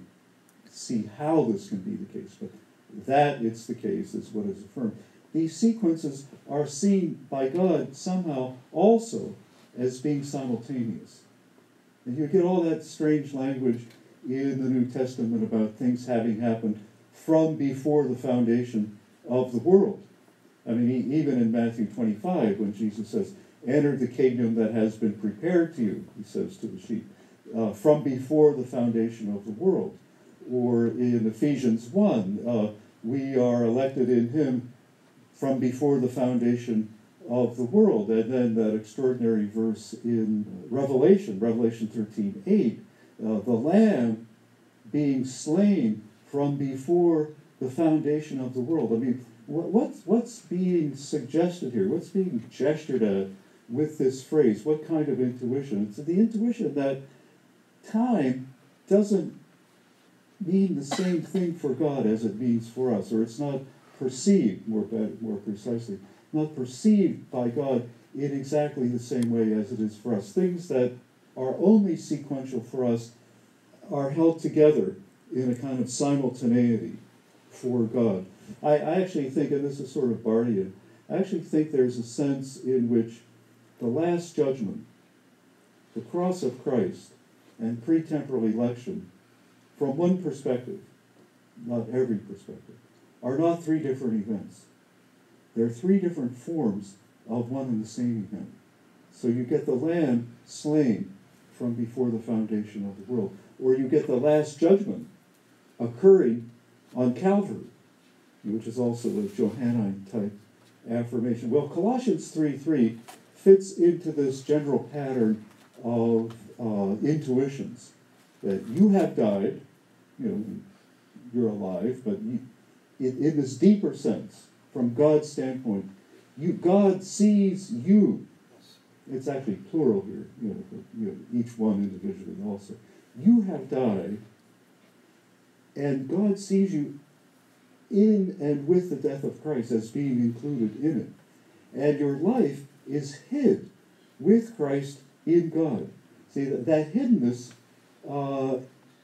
see how this can be the case, but that it's the case is what is affirmed. These sequences are seen by God somehow also as being simultaneous. And you get all that strange language in the New Testament about things having happened from before the foundation of the world. I mean, even in Matthew twenty-five, when Jesus says, enter the kingdom that has been prepared to you, he says to the sheep, uh, from before the foundation of the world. Or in Ephesians one, uh, we are elected in him from before the foundation of the world. And then that extraordinary verse in Revelation, Revelation thirteen eight, uh, the Lamb being slain from before the foundation of the world. I mean, what, what's, what's being suggested here? What's being gestured at with this phrase? What kind of intuition? It's the intuition that time doesn't mean the same thing for God as it means for us, or it's not perceived, more, more precisely, not perceived by God in exactly the same way as it is for us. Things that are only sequential for us are held together in a kind of simultaneity for God. I, I actually think, and this is sort of Barthian, I actually think there's a sense in which the last judgment, the cross of Christ, and pre-temporal election, from one perspective, not every perspective, are not three different events. They're three different forms of one and the same event. So you get the Lamb slain from before the foundation of the world, or you get the last judgment occurring on Calvary, which is also a Johannine type affirmation. Well, Colossians three three fits into this general pattern of uh, intuitions that you have died, you know, you're alive, but you, in, in this deeper sense, from God's standpoint. You, God sees you. It's actually plural here, you know, you know, each one individually also. You have died, and God sees you in and with the death of Christ as being included in it. And your life is hid with Christ in God. See, that, that hiddenness uh,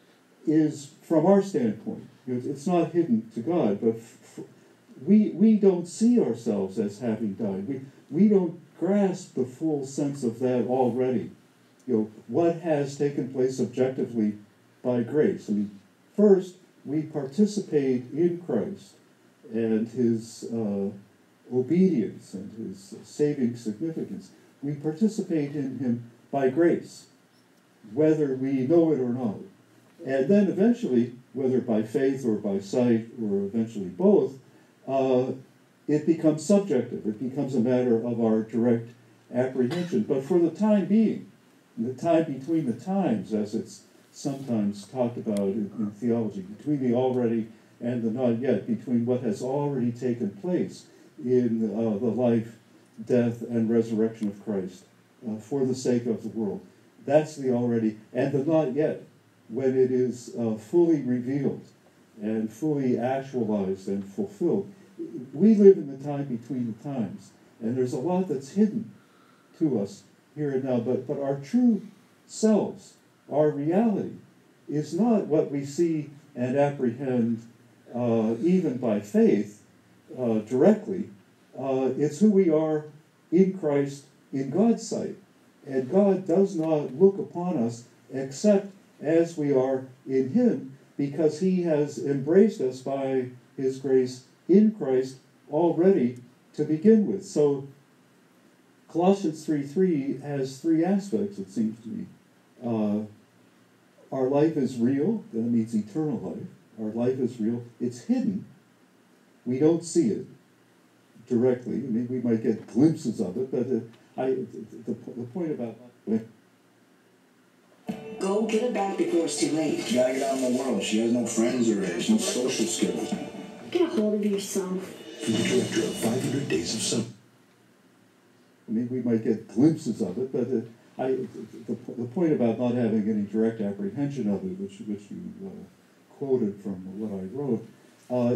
is from our standpoint. You know, it's not hidden to God, but f- we, we don't see ourselves as having died. We, we don't grasp the full sense of that already. You know, what has taken place objectively by grace. I mean, first, we participate in Christ and his uh, obedience and his saving significance. We participate in him by grace, whether we know it or not. And then eventually, whether by faith or by sight or eventually both, uh, it becomes subjective. It becomes a matter of our direct apprehension. But for the time being, the time between the times, as it's sometimes talked about in, in theology, between the already and the not yet, between what has already taken place in uh, the life, death, and resurrection of Christ uh, for the sake of the world. That's the already, and the not yet, when it is uh, fully revealed and fully actualized and fulfilled. We live in the time between the times, and there's a lot that's hidden to us here and now, but, but our true selves, our reality, is not what we see and apprehend uh, even by faith uh, directly. Uh, it's who we are in Christ in God's sight. And God does not look upon us except as we are in him, because he has embraced us by his grace in Christ already to begin with. So Colossians three three has three aspects, it seems to me. Uh, our life is real, that means eternal life. Our life is real. It's hidden. We don't see it directly. I mean, we might get glimpses of it, but uh, I, the, the point about... Go get it back before it's too late. She gotta get out in the world. She has no friends or age, no social skills. Get a hold of yourself. From the director of five hundred Days of Summer. I mean, we might get glimpses of it, but uh, I, the, the point about not having any direct apprehension of it, which, which you uh, quoted from what I wrote, uh,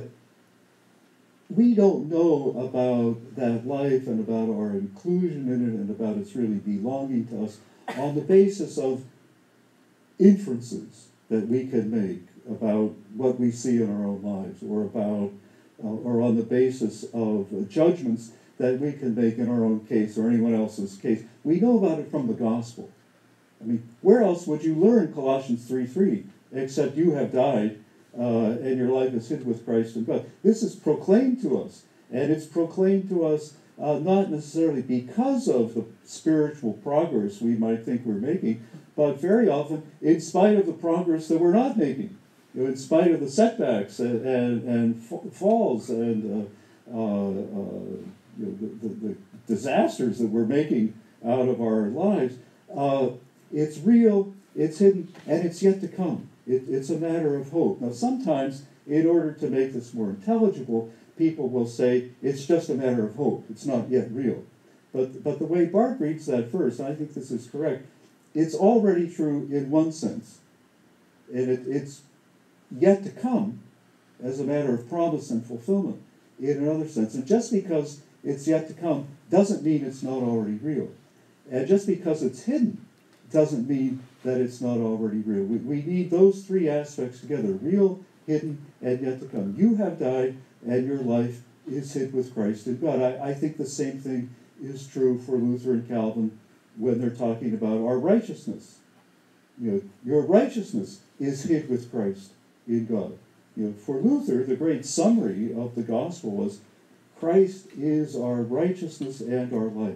we don't know about that life and about our inclusion in it and about its really belonging to us on the basis of inferences that we can make about what we see in our own lives, or about, uh, or on the basis of uh, judgments that we can make in our own case or anyone else's case. We know about it from the gospel. I mean, where else would you learn Colossians three three except you have died uh, and your life is hid with Christ in God? This is proclaimed to us, and it's proclaimed to us uh, not necessarily because of the spiritual progress we might think we're making, but very often in spite of the progress that we're not making, you know, in spite of the setbacks and, and, and f- falls and uh, uh, uh, you know, the, the, the disasters that we're making out of our lives. Uh, it's real, it's hidden, and it's yet to come. It, it's a matter of hope. Now, sometimes, in order to make this more intelligible, people will say it's just a matter of hope. It's not yet real. But, but the way Bart reads that verse, I think this is correct, it's already true in one sense, and it, it's yet to come as a matter of promise and fulfillment in another sense. And just because it's yet to come doesn't mean it's not already real. And just because it's hidden doesn't mean that it's not already real. We, we need those three aspects together, real, hidden, and yet to come. You have died, and your life is hid with Christ in God. I, I think the same thing is true for Luther and Calvin when they're talking about our righteousness. You know, your righteousness is hid with Christ in God. You know, for Luther, the great summary of the gospel was Christ is our righteousness and our life.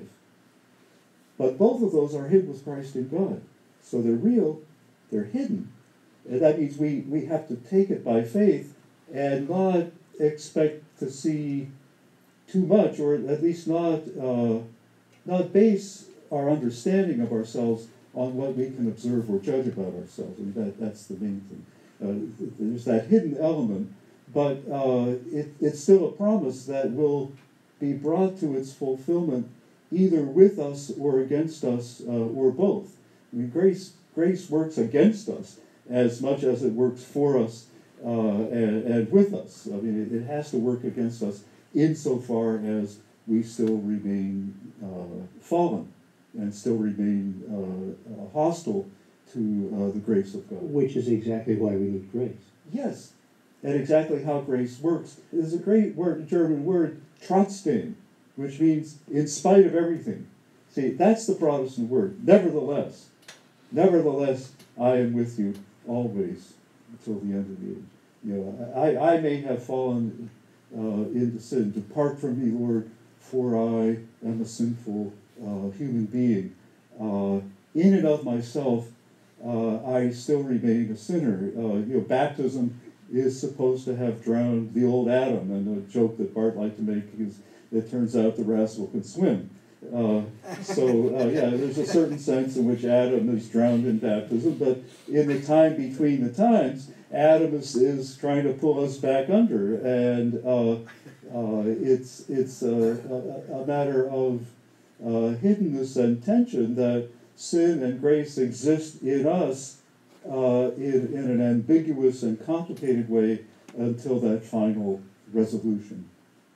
But both of those are hid with Christ in God. So they're real, they're hidden. And that means we, we have to take it by faith and not expect to see too much, or at least not uh, not base our understanding of ourselves on what we can observe or judge about ourselves. And that, that's the main thing. Uh, there's that hidden element but uh, it, it's still a promise that will be brought to its fulfillment either with us or against us, uh, or both. I mean, grace, grace works against us as much as it works for us uh, and, and with us. I mean, it, it has to work against us insofar as we still remain uh, fallen and still remain uh, uh, hostile to uh, the grace of God. Which is exactly why we need grace. Yes, and exactly how grace works. There's a great word, German word, trotzdem, which means in spite of everything. See, that's the Protestant word. Nevertheless, nevertheless, I am with you always until the end of the age. You know, I, I may have fallen uh, into sin. Depart from me, Lord, for I am a sinful uh, human being. Uh, in and of myself, uh, I still remain a sinner. Uh, you know, baptism is supposed to have drowned the old Adam, and a joke that Bart liked to make is it turns out the rascal can swim. Uh, so, uh, yeah, there's a certain sense in which Adam is drowned in baptism, but in the time between the times, Adam is, is trying to pull us back under, and uh, uh, it's, it's a, a, a matter of uh, hiddenness and tension that sin and grace exist in us uh, in, in an ambiguous and complicated way until that final resolution.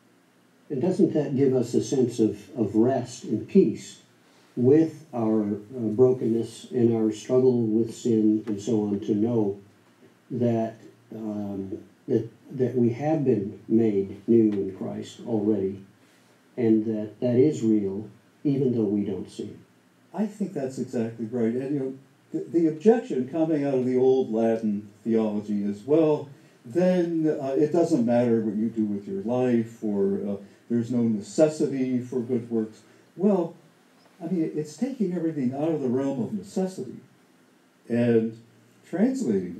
And doesn't that give us a sense of, of rest and peace with our uh, brokenness and our struggle with sin and so on, to know that, um, that, that we have been made new in Christ already, and that that is real, even though we don't see it? I think that's exactly right. And you know, the, the objection coming out of the old Latin theology is, well, then uh, it doesn't matter what you do with your life, or uh, there's no necessity for good works. Well, I mean, it's taking everything out of the realm of necessity and translating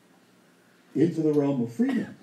it into the realm of freedom.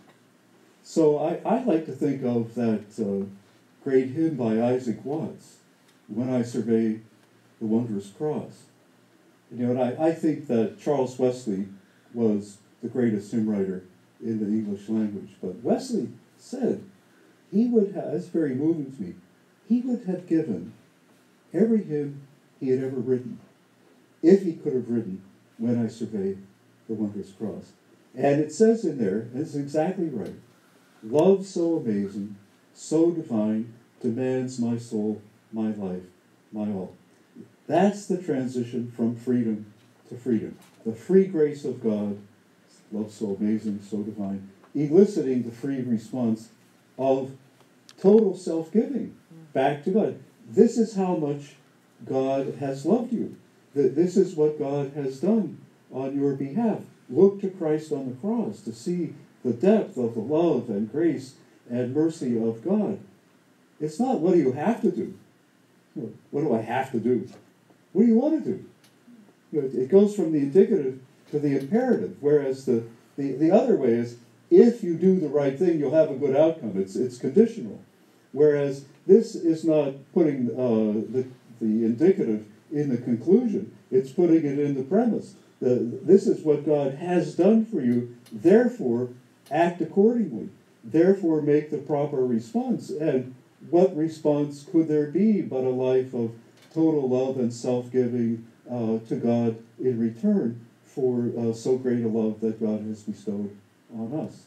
So I, I like to think of that uh, great hymn by Isaac Watts, When I Survey the Wondrous Cross. You know, and I, I think that Charles Wesley was the greatest hymn writer in the English language. But Wesley said he would have, it's very moving to me, he would have given every hymn he had ever written if he could have written When I Survey the Wondrous Cross. And it says in there, and it's exactly right, love so amazing, so divine, demands my soul, my life, my all. That's the transition from freedom to freedom. The free grace of God, love so amazing, so divine, eliciting the free response of total self-giving back to God. This is how much God has loved you. This is what God has done on your behalf. Look to Christ on the cross to see the depth of the love and grace and mercy of God. It's not, what do you have to do? What do I have to do? What do you want to do? You know, it goes from the indicative to the imperative, whereas the, the, the other way is, if you do the right thing, you'll have a good outcome. It's, it's conditional. Whereas this is not putting uh, the, the indicative in the conclusion, it's putting it in the premise. The, this is what God has done for you, therefore act accordingly. Therefore make the proper response. And what response could there be but a life of total love and self-giving uh, to God in return for uh, so great a love that God has bestowed on us?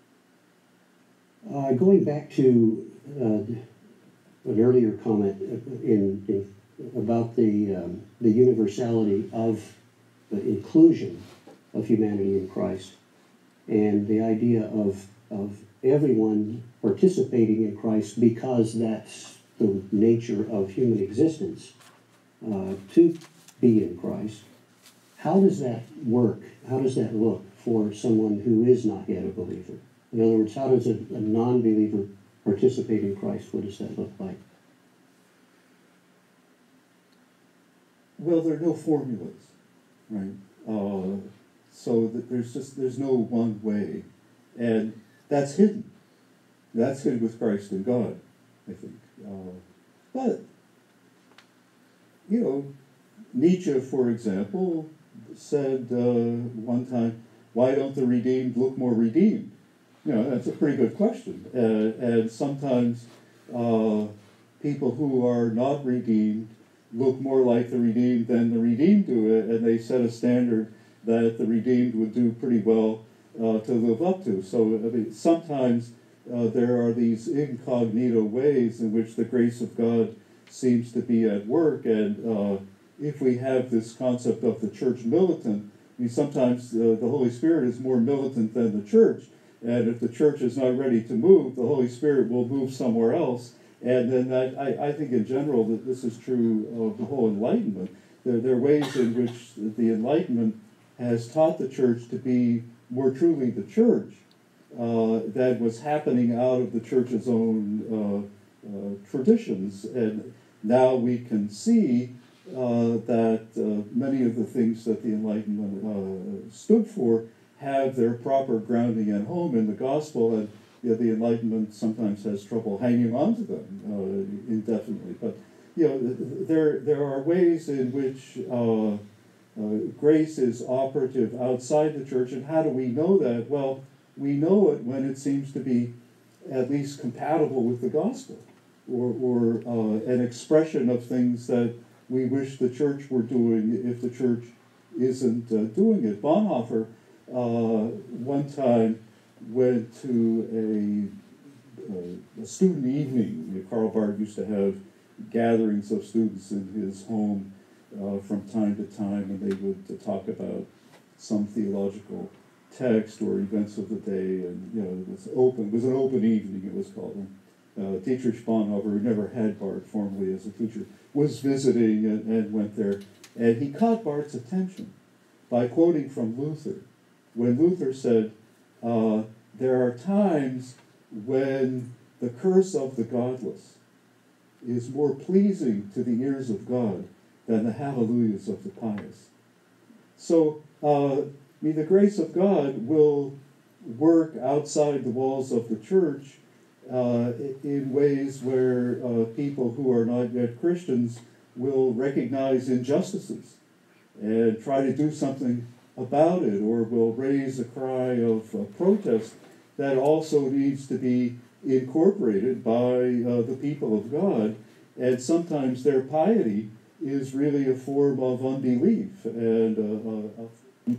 Uh, going back to uh, an earlier comment in, in about the um, the universality of the inclusion of humanity in Christ, and the idea of of everyone participating in Christ because that's the nature of human existence, uh, to be in Christ. How does that work? How does that look for someone who is not yet a believer? In other words, how does a, a non-believer participate in Christ? What does that look like? Well, there are no formulas, right? Uh, so that there's just, there's no one way. And that's hidden. That's hidden with Christ and God, I think. Uh, but, you know, Nietzsche, for example, said uh, one time, why don't the redeemed look more redeemed? You know, that's a pretty good question. Uh, and sometimes uh, people who are not redeemed look more like the redeemed than the redeemed do it, and they set a standard that the redeemed would do pretty well uh, to live up to. So I mean, sometimes uh, there are these incognito ways in which the grace of God seems to be at work, and uh, if we have this concept of the church militant, I mean, sometimes uh, the Holy Spirit is more militant than the church, and if the church is not ready to move, the Holy Spirit will move somewhere else. And then that, I, I think in general that this is true of the whole Enlightenment. There, there are ways in which the Enlightenment has taught the church to be more truly the church uh, that was happening out of the church's own uh, uh, traditions. And now we can see uh, that uh, many of the things that the Enlightenment uh, stood for have their proper grounding at home in the gospel, and you know, the Enlightenment sometimes has trouble hanging on to them uh, indefinitely. But you know, there there are ways in which uh, uh, grace is operative outside the church, and how do we know that? Well, we know it when it seems to be at least compatible with the gospel, or or uh, an expression of things that we wish the church were doing if the church isn't uh, doing it. Bonhoeffer uh, one time went to a, a, a student evening. Karl Barth used to have gatherings of students in his home uh, from time to time, and they would uh, talk about some theological text or events of the day. And you know, it was open. It was an open evening. It was called. And, uh, Dietrich Bonhoeffer, who never had Barth formally as a teacher, was visiting and, and went there, and he caught Barth's attention by quoting from Luther, when Luther said, uh, there are times when the curse of the godless is more pleasing to the ears of God than the hallelujahs of the pious. So, uh, I mean, the grace of God will work outside the walls of the church uh, in ways where uh, people who are not yet Christians will recognize injustices and try to do something about it, or will raise a cry of uh, protest that also needs to be incorporated by uh, the people of God. And sometimes their piety is really a form of unbelief and uh, uh, uh,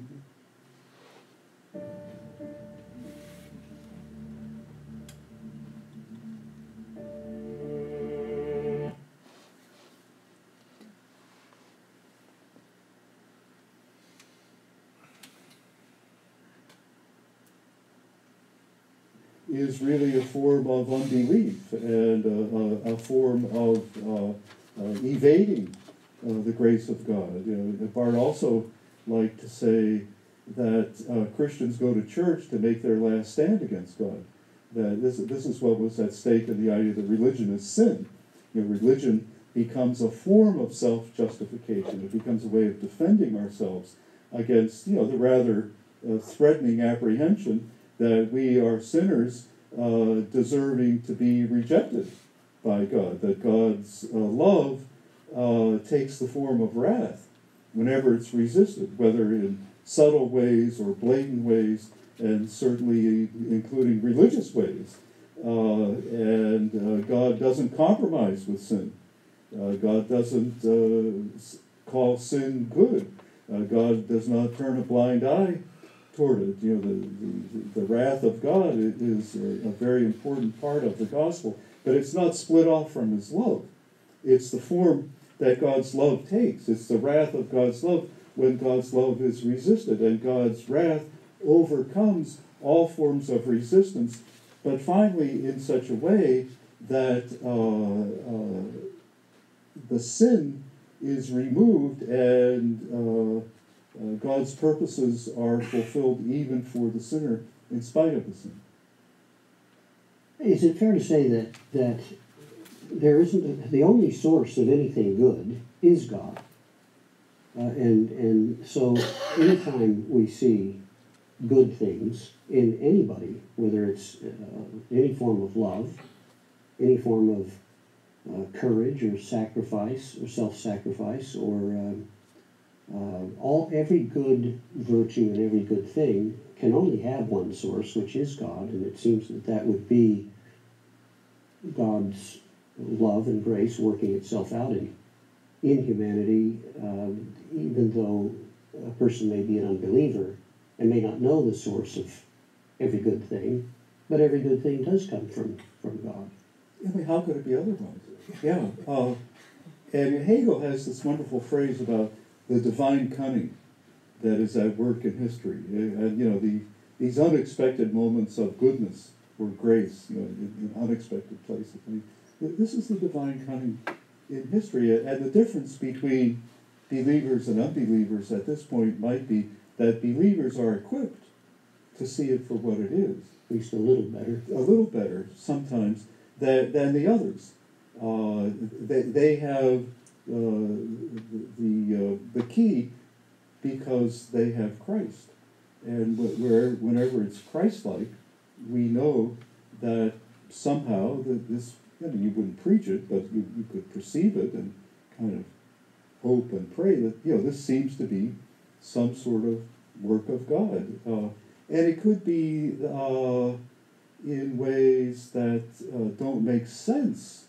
is really a form of unbelief and uh, a, a form of uh, uh, evading uh, the grace of God. You know, Barth also liked to say that uh, Christians go to church to make their last stand against God. That this, this is what was at stake in the idea that religion is sin. You know, religion becomes a form of self-justification. It becomes a way of defending ourselves against, you know, the rather uh, threatening apprehension that we are sinners uh, deserving to be rejected by God, that God's uh, love uh, takes the form of wrath whenever it's resisted, whether in subtle ways or blatant ways, and certainly including religious ways. Uh, and uh, God doesn't compromise with sin. Uh, God doesn't uh, call sin good. Uh, God does not turn a blind eye toward it. You know, the, the, the wrath of God is a, a very important part of the gospel, but it's not split off from his love. It's the form that God's love takes. It's the wrath of God's love when God's love is resisted, and God's wrath overcomes all forms of resistance, but finally in such a way that uh, uh, the sin is removed and uh, Uh, God's purposes are fulfilled even for the sinner in spite of the sin. Is it fair to say that that there isn't a, the only source of anything good is God, uh, and and so anytime we see good things in anybody, whether it's uh, any form of love, any form of uh, courage or sacrifice or self-sacrifice or uh, Uh, all every good virtue and every good thing can only have one source, which is God, and it seems that that would be God's love and grace working itself out in, in humanity, um, even though a person may be an unbeliever and may not know the source of every good thing, but every good thing does come from, from God. I mean, how could it be otherwise? Yeah. Uh, and Hegel has this wonderful phrase about the divine cunning that is at work in history. And, you know, the, these unexpected moments of goodness or grace, you know, in, in unexpected places. I mean, this is the divine cunning in history. And the difference between believers and unbelievers at this point might be that believers are equipped to see it for what it is. At least a little better. A little better, sometimes, than, than the others. Uh, they, they have uh, the, the, uh, the key because they have Christ. And where, whenever it's Christ-like, we know that somehow that this, you know, you wouldn't preach it, but you, you could perceive it and kind of hope and pray that, you know, this seems to be some sort of work of God. Uh, and it could be uh, in ways that uh, don't make sense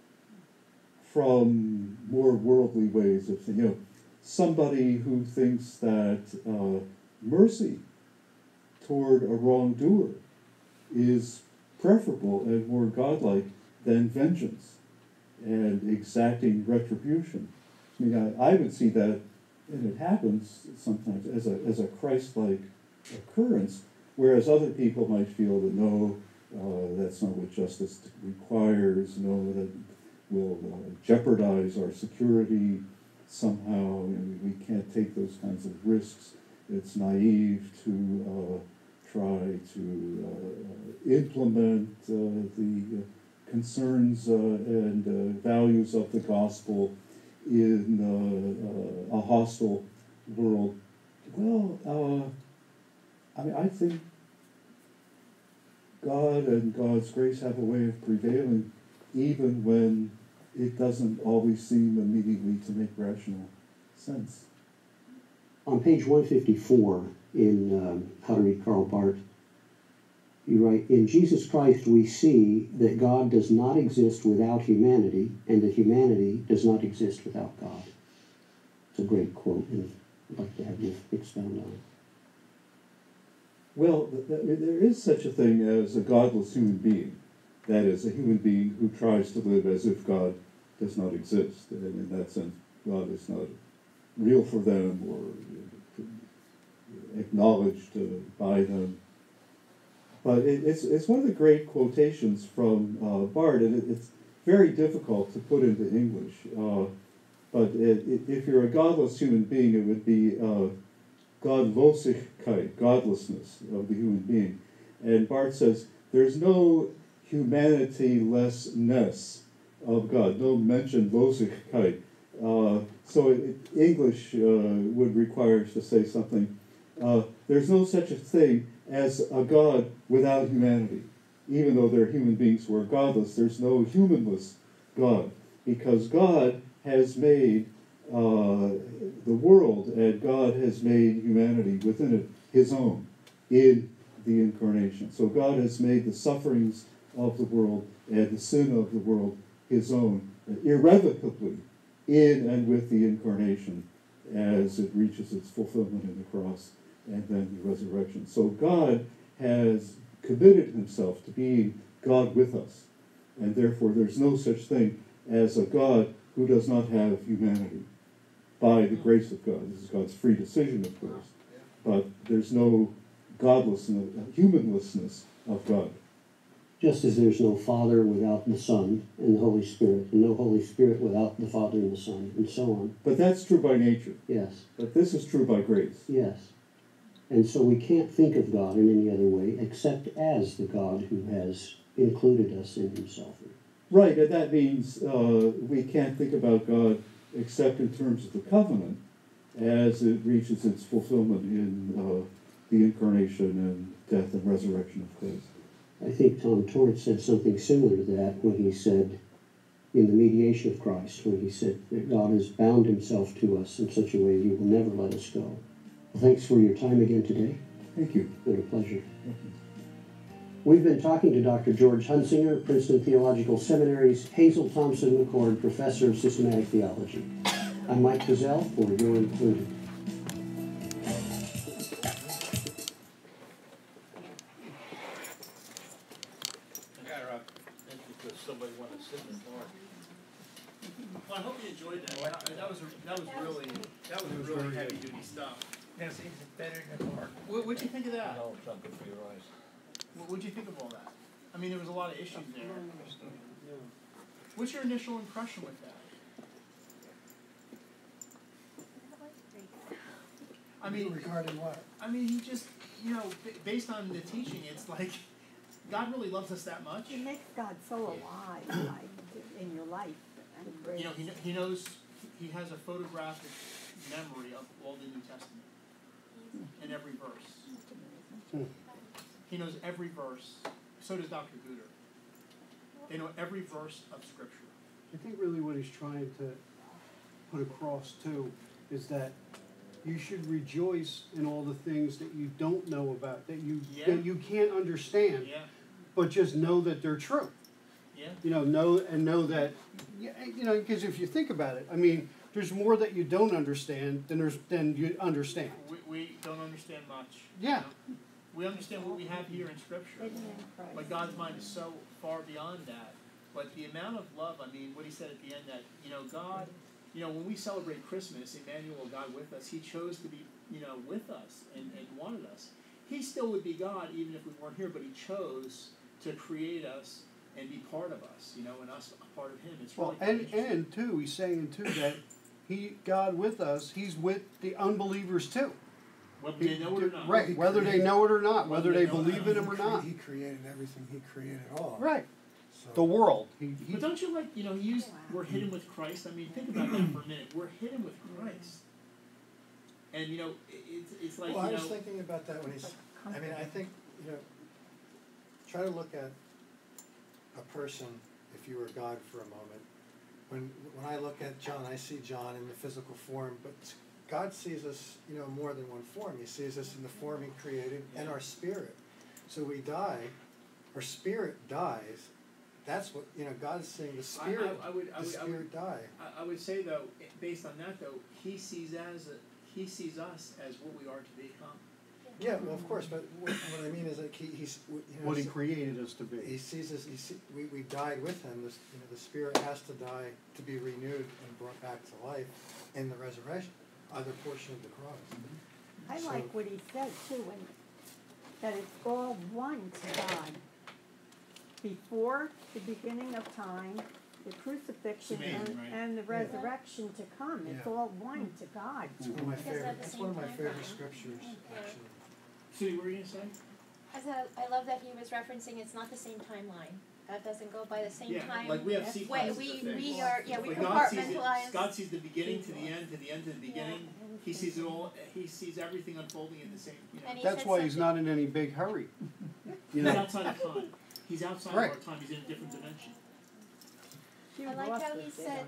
from more worldly ways of thinking. You know, somebody who thinks that uh, mercy toward a wrongdoer is preferable and more godlike than vengeance and exacting retribution. I mean, I, I would see that, and it happens sometimes, as a, as a Christ-like occurrence, whereas other people might feel that no, uh, that's not what justice requires, no, that will uh, jeopardize our security somehow, and we can't take those kinds of risks. It's naive to uh, try to uh, implement uh, the concerns uh, and uh, values of the gospel in uh, uh, a hostile world. Well, uh, I mean, I think God and God's grace have a way of prevailing even when it doesn't always seem immediately to make rational sense. On page one fifty-four in um, How to Read Karl Barth, you write, in Jesus Christ we see that God does not exist without humanity, and that humanity does not exist without God. It's a great quote, and I'd like to have you expound on it. Well, there is such a thing as a godless human being. That is, a human being who tries to live as if God does not exist. And in that sense, God is not real for them or acknowledged uh, by them. But it, it's, it's one of the great quotations from uh, Barth, and it, it's very difficult to put into English. Uh, but it, it, if you're a godless human being, it would be uh, Godlosigkeit, godlessness of the human being. And Barth says, there's no humanity-lessness of God, no mention Losigkeit. Uh, so it, English uh, would require us to say something. Uh, there's no such a thing as a God without humanity. Even though there are human beings who are godless, there's no humanless God. Because God has made uh, the world, and God has made humanity within it his own in the incarnation. So God has made the sufferings of the world and the sin of the world his own, irrevocably in and with the incarnation as it reaches its fulfillment in the cross and then the resurrection. So God has committed himself to being God with us, and therefore there's no such thing as a God who does not have humanity by the grace of God. This is God's free decision, of course, but there's no godlessness, humanlessness of God. Just as there's no Father without the Son and the Holy Spirit, and no Holy Spirit without the Father and the Son, and so on. But that's true by nature. Yes. But this is true by grace. Yes. And so we can't think of God in any other way except as the God who has included us in himself. Right, and that means uh, we can't think about God except in terms of the covenant as it reaches its fulfillment in uh, the incarnation and death and resurrection of Christ. I think Tom Torrance said something similar to that when he said, in the mediation of Christ, when he said that God has bound himself to us in such a way he will never let us go. Well, thanks for your time again today. Thank you. It's been a pleasure. We've been talking to Doctor George Hunsinger, Princeton Theological Seminary's Hazel Thompson McCord Professor of Systematic Theology. I'm Mike Cazell for Your Included. Somebody want to sit in the car. Well, I hope you enjoyed that. That, that was that was really that was really heavy duty stuff. Now, see, it's better than the park. What what'd you think of that? No, it's not good for your eyes. What what'd you think of all that? I mean, there was a lot of issues there. What's your initial impression with that? I mean, regarding what? I mean, he just, you know, b- based on the teaching, it's like God really loves us that much. It makes God so alive, like, in your life. And You know, he, kn- he knows, he has a photographic memory of all the New Testament in every verse. He knows every verse. So does Doctor Guter. They know every verse of Scripture. I think really what he's trying to put across too is that you should rejoice in all the things that you don't know about, that you Yeah. that you can't understand, Yeah, but just know that they're true. yeah. You know, know and know that, yeah, you know, because if you think about it, I mean, there's more that you don't understand than there's than you understand. We, we don't understand much. Yeah. We understand what we have here in Scripture, but God's mind is so far beyond that. But the amount of love, I mean, what he said at the end, that, you know, God, you know, when we celebrate Christmas, Emmanuel, God with us, he chose to be, you know, with us and, and wanted us. He still would be God even if we weren't here, but he chose to create us and be part of us, you know, and us a part of him. It's really Well, and interesting. and too, he's saying too that he God with us, he's with the unbelievers too. Whether they know it or not. Right, whether they know it or not, whether they believe in him or He not. He created everything. He created all. Right. So The world. He, he, But don't you like, you know, he used, we're hidden with Christ. I mean, think about that for a minute. We're hidden with Christ. And, you know, it, it's, it's like, well, I you was know, thinking about that when he's. I mean, I think, you know, try to look at a person, if you were God for a moment. When when I look at John, I see John in the physical form, but God sees us, you know, more than one form. He sees us in the form he created and our spirit. So we die, our spirit dies. That's what, you know, God's saying the spirit, I, I, I would, I the would, I spirit would, die. I, I would say though, based on that though, he sees as a, he sees us as what we are to become. Yeah, well, of course, but what, what I mean is like he, he's, you know, what he so- created us to be. he sees us. He see, we we died with him. This, you know, the spirit has to die to be renewed and brought back to life in the resurrection, other portion of the cross. I So- like what he said too, and that it's all one to God. Before the beginning of time, the crucifixion It's amazing, and, right? and the Yeah. resurrection to come, it's Yeah. all one to God. It's one of my Because they're favorite. the It's same one of my time favorite frame. scriptures, actually. Sue, what were you going to say? I said, I love that he was referencing it's not the same timeline. God doesn't go by the same Yeah, time. like we have Wait, sequences we, of things. we are, yeah, we Like God sees, compartmentalize. it, God sees the beginning to the end, to the end to the beginning. He sees it all. He sees everything unfolding in the same. You know, And he That's said why he's something- not in any big hurry. You he's know. outside of time. He's outside Right. of our time. He's in a different dimension. I like how he said,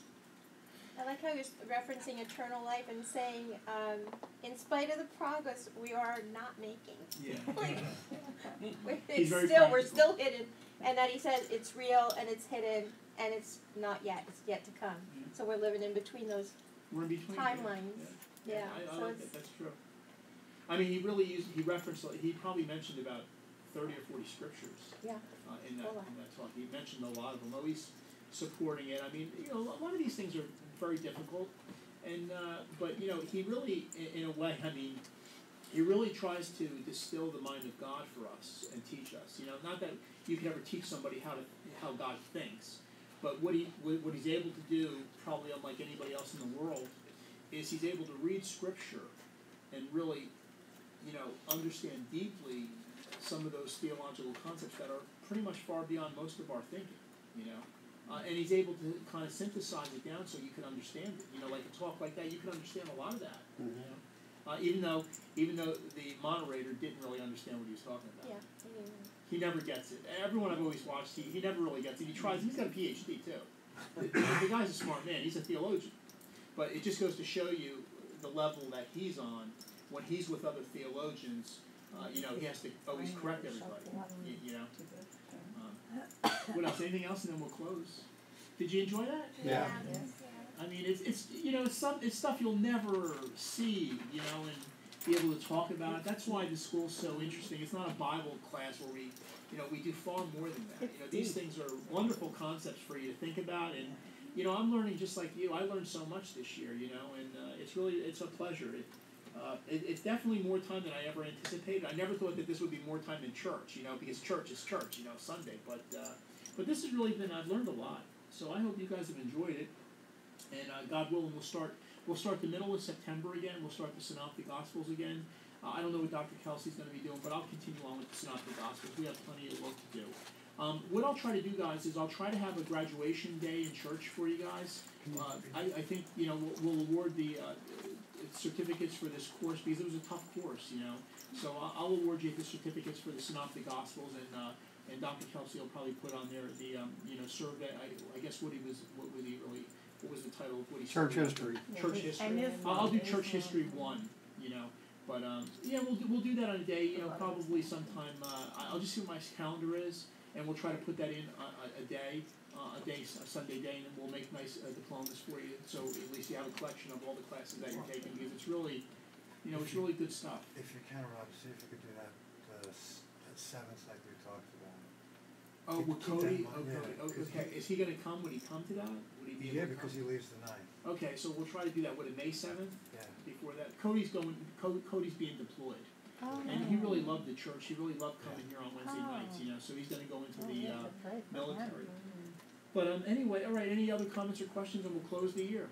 I like how he was referencing eternal life and saying, um, in spite of the progress we are not making. Yeah. Like, we're- He's it's very still, we're practical. still hidden. And that he said it's real and it's hidden and it's not yet, it's yet to come. Yeah. So we're living in between those We're in between. timelines. Yeah, Yeah, I, I so like it's, that. That's true. I mean, he really used. He referenced. He probably mentioned about thirty or forty scriptures. yeah. Uh, in that Full of. in that talk, he mentioned a lot of them. Always supporting it. I mean, you know, a lot of these things are very difficult, and uh, but you know, he really, in, in a way, I mean, he really tries to distill the mind of God for us and teach us. You know, not that you can ever teach somebody how to how God thinks, but what he what, what he's able to do, probably unlike anybody else in the world, is he's able to read Scripture and really, you know, understand deeply some of those theological concepts that are pretty much far beyond most of our thinking, you know. Uh, and he's able to kind of synthesize it down so you can understand it. You know, like a talk like that, you can understand a lot of that. Mhm. You know, uh, even though even though the moderator didn't really understand what he was talking about. Yeah. he- He never gets it. Everyone I've always watched, he, he never really gets it. He tries. He's got a P H D too. The, the, the guy's a smart man. He's a theologian. But it just goes to show you the level that he's on when he's with other theologians. uh, you know, he has to always correct everybody, you, you know. Um, what else? Anything else, and then we'll close. Did you enjoy that? Yeah. I mean, it's it's you know it's some it's stuff you'll never see, you know, and be able to talk about it. That's why the school's so interesting. It's not a Bible class where we, you know, we do far more than that. You know, these things are wonderful concepts for you to think about, and you know, I'm learning just like you. I learned so much this year, you know, and uh, it's really it's a pleasure. It, uh, it, it's definitely more time than I ever anticipated. I never thought that this would be more time than church, you know, because church is church, you know, Sunday. But uh, but this has really been. I've learned a lot. So I hope you guys have enjoyed it. And uh, God willing, we'll start. We'll start the middle of September again. We'll start the Synoptic Gospels again. Uh, I don't know what Doctor Kelsey's going to be doing, but I'll continue on with the Synoptic Gospels. We have plenty of work to do. Um, what I'll try to do, guys, is I'll try to have a graduation day in church for you guys. Uh, I, I think you know we'll, we'll award the uh, certificates for this course because it was a tough course, you know. So I'll, I'll award you the certificates for the Synoptic Gospels, and uh, and Doctor Kelsey will probably put on there the um, you know survey. I, I guess what he was what was he really. What was the title of what he Church started? history. Church history. I'll, I'll do church history one, you know. But um, yeah, we'll do, we'll do that on a day, you know, probably sometime. Uh, I'll just see what my calendar is, and we'll try to put that in a, a day, uh, a day, a Sunday day, and then we'll make nice uh, diplomas for you. So at least you have a collection of all the classes that you're taking, because it's really, you know, it's really good stuff. If you can, Rob, see if you could do that uh, s- at seventh like we talked about. Oh, Keep- with keep Cody? that in mind, Okay, yeah, 'cause okay. he- Is he gonna come? Would he come to that? Would he be able Yeah, to because come? he leaves the ninth. Okay, so we'll try to do that, what, May seventh? Yeah. Before that. Cody's going, Co- Cody's being deployed. Oh, And he really loved the church, he really loved coming here on Wednesday Oh. nights, you know, so he's gonna go into Oh, the, that's uh, a great military. program. But, um, anyway, alright, any other comments or questions, and we'll close the year.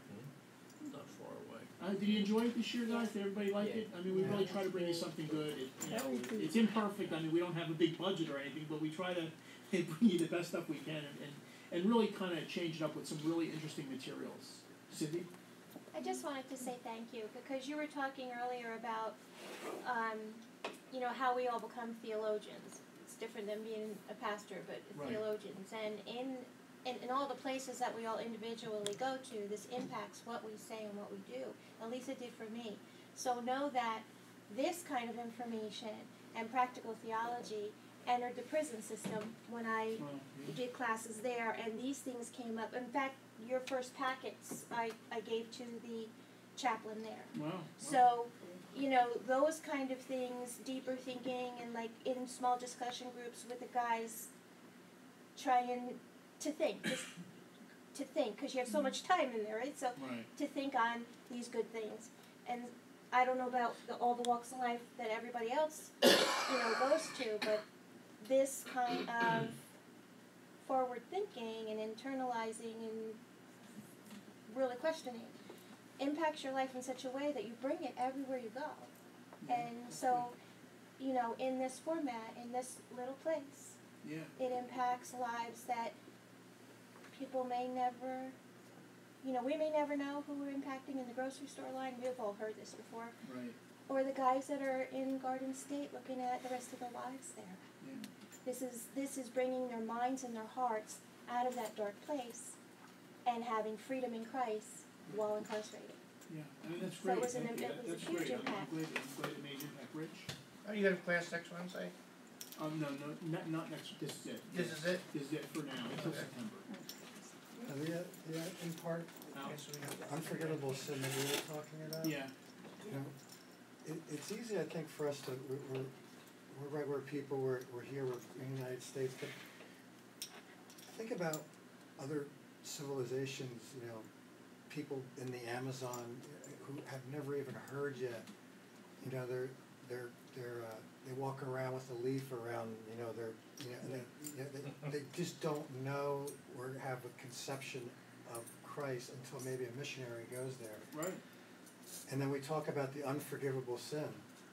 Not far away. Uh, did you enjoy it this year, guys? Did everybody like it? I mean, we really try to bring you something good, it, you know, it- it's imperfect, I mean, we don't have a big budget or anything, but we try to bring you the best stuff we can, and, and, and really kinda change it up with some really interesting materials. Cindy? I just wanted to say thank you, because you were talking earlier about, um, you know, how we all become theologians. It's different than being a pastor, but Right. theologians. And in, in, in all the places that we all individually go to, this impacts what we say and what we do. At least it did for me. So know that this kind of information and practical theology entered the prison system when I Well, yeah. did classes there, and these things came up. In fact, your first packets I, I gave to the chaplain there. Wow. wow. So, you know, those kind of things, deeper thinking, and like in small discussion groups with the guys, trying to think, just to think, because you have so much time in there, right? So Right. to think on these good things. And I don't know about the, all the walks of life that everybody else, you know, goes to, but this kind of forward thinking and internalizing and really questioning impacts your life in such a way that you bring it everywhere you go. And so, you know, in this format, in this little place, Yeah. it impacts lives that people may never, you know, we may never know who we're impacting in the grocery store line. We've all heard this before. Right. Or the guys that are in Garden State looking at the rest of their lives there. Yeah. This is this is bringing their minds and their hearts out of that dark place and having freedom in Christ while incarcerated. Yeah. I mean, that's So great. it was an- Thank you. it That- was a that's huge great. I'm- impact. I'm glad, I'm glad it made impact. Rich? Oh, you got a class next Wednesday? Um, no, no, not, not next, this is it. This is it? This is it for now, until Okay. September. Uh, the, the, in part, Al? Yes, we have that. unforgettable sin that we were talking about. Yeah. You know, it, it's easy, I think, for us to, we're, we're, we're right where people, we're, we're here, we're in the United States, but think about other civilizations, you know, people in the Amazon who have never even heard yet. You know, they're, they're, they're, uh, they walk around with a leaf around, you know, they're, you know, they, you know, they, they just don't know or have a conception of Christ until maybe a missionary goes there. Right. And then we talk about the unforgivable sin.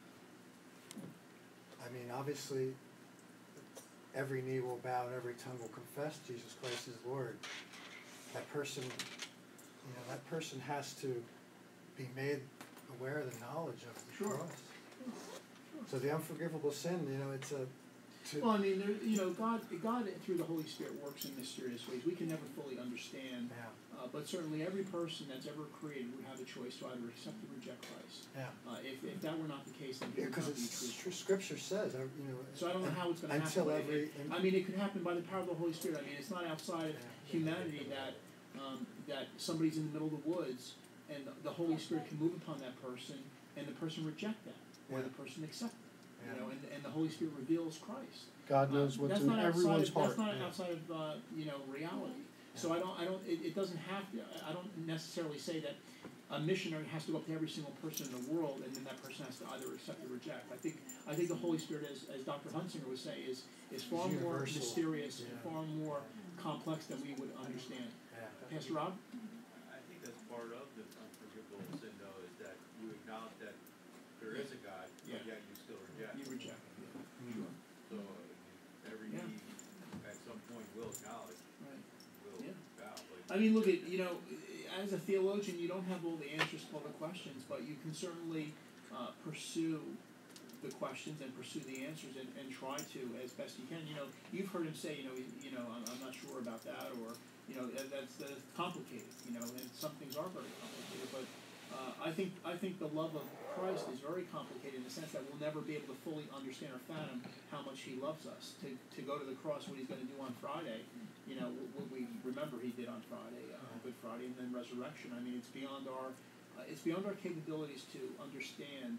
I mean, obviously, every knee will bow and every tongue will confess Jesus Christ is Lord. That person, you know, that person has to be made aware of the knowledge of the Sure. cross. So the unforgivable sin, you know, it's a. To Well, I mean, there, you know, God, God through the Holy Spirit works in mysterious ways. We can never fully understand. Yeah. Uh, but certainly every person that's ever created would have a choice to either accept or reject Christ. Yeah. Uh, if, if that were not the case, then it Yeah, would because not be it's true. tr- Scripture says, uh, you know. So I don't know how it's going to happen. Until but every. it, I mean, it could happen by the power of the Holy Spirit. I mean, it's not outside of humanity that um, that somebody's in the middle of the woods and the, the Holy Spirit can move upon that person and the person reject that or Yeah. the person accept it. Yeah. You know, and, and the Holy Spirit reveals Christ. God knows Uh, what's that's in not everyone's outside of, heart. That's not Yeah. outside of uh, you know reality. So I don't I don't it, it doesn't have to. I don't necessarily say that a missionary has to go up to every single person in the world and then that person has to either accept or reject. I think I think the Holy Spirit, as, as Doctor Hunsinger would say, is is far It's more universal. mysterious and Yeah. far more complex than we would understand. Yeah. Pastor Rob? I think that's part of the unforgivable sin, though, is that you acknowledge that there is a God, Yeah. but yet you still reject. You reject. Yeah. Sure. So I mean, every Yeah. knee at some point will acknowledge, Right. will Yeah. bow. But I mean, look at, you know, as a theologian, you don't have all the answers to all the questions, but you can certainly uh, pursue the questions and pursue the answers and, and try to as best you can. You know, you've heard him say, you know, you know, I'm, I'm not sure about that, or, you know, that, that's, that's complicated, you know, and some things are very complicated, but uh, I think I think the love of Christ is very complicated in the sense that we'll never be able to fully understand or fathom how much he loves us. To, to go to the cross, what he's going to do on Friday, you know, what we remember he did on Friday, uh, Good Friday, and then resurrection. I mean, it's beyond our uh, it's beyond our capabilities to understand.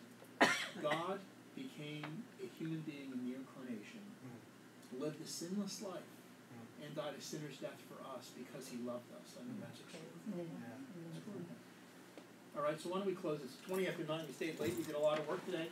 God became a human being in the incarnation, lived a sinless life, and died a sinner's death for us because he loved us. I mean, that's extraordinary. It's extraordinary. All right, so why don't we close? It's twenty after nine. We stayed late. We did a lot of work today.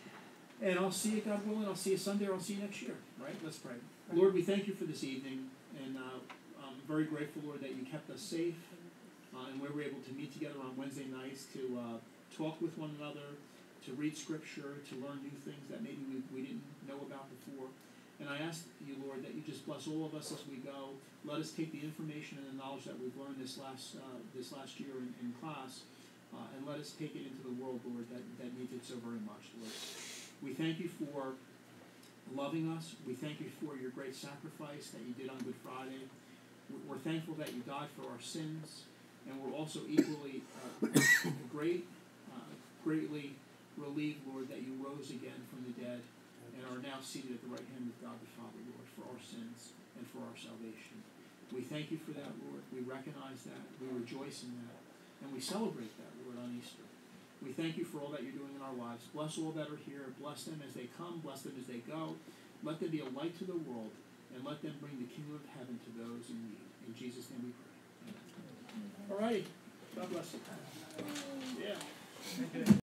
And I'll see you, God willing. I'll see you Sunday, or I'll see you next year. Right? Let's pray. Lord, we thank you for this evening, and uh, I'm very grateful, Lord, that you kept us safe, uh, and we were able to meet together on Wednesday nights to uh, talk with one another, to read Scripture, to learn new things that maybe we, we didn't know about before. And I ask you, Lord, that you just bless all of us as we go. Let us take the information and the knowledge that we've learned this last uh, this last year in, in class, uh, and let us take it into the world, Lord, that, that needs it so very much, Lord. We thank you for loving us. We thank you for your great sacrifice that you did on Good Friday. We're thankful that you died for our sins, and we're also equally uh, great, uh, greatly relieved, Lord, that you rose again from the dead and are now seated at the right hand of God the Father, Lord, for our sins and for our salvation. We thank you for that, Lord. We recognize that. We rejoice in that. And we celebrate that, Lord, on Easter. We thank you for all that you're doing in our lives. Bless all that are here. Bless them as they come. Bless them as they go. Let them be a light to the world, and let them bring the kingdom of heaven to those in need. In Jesus' name we pray. Amen. All righty. God bless you. Yeah.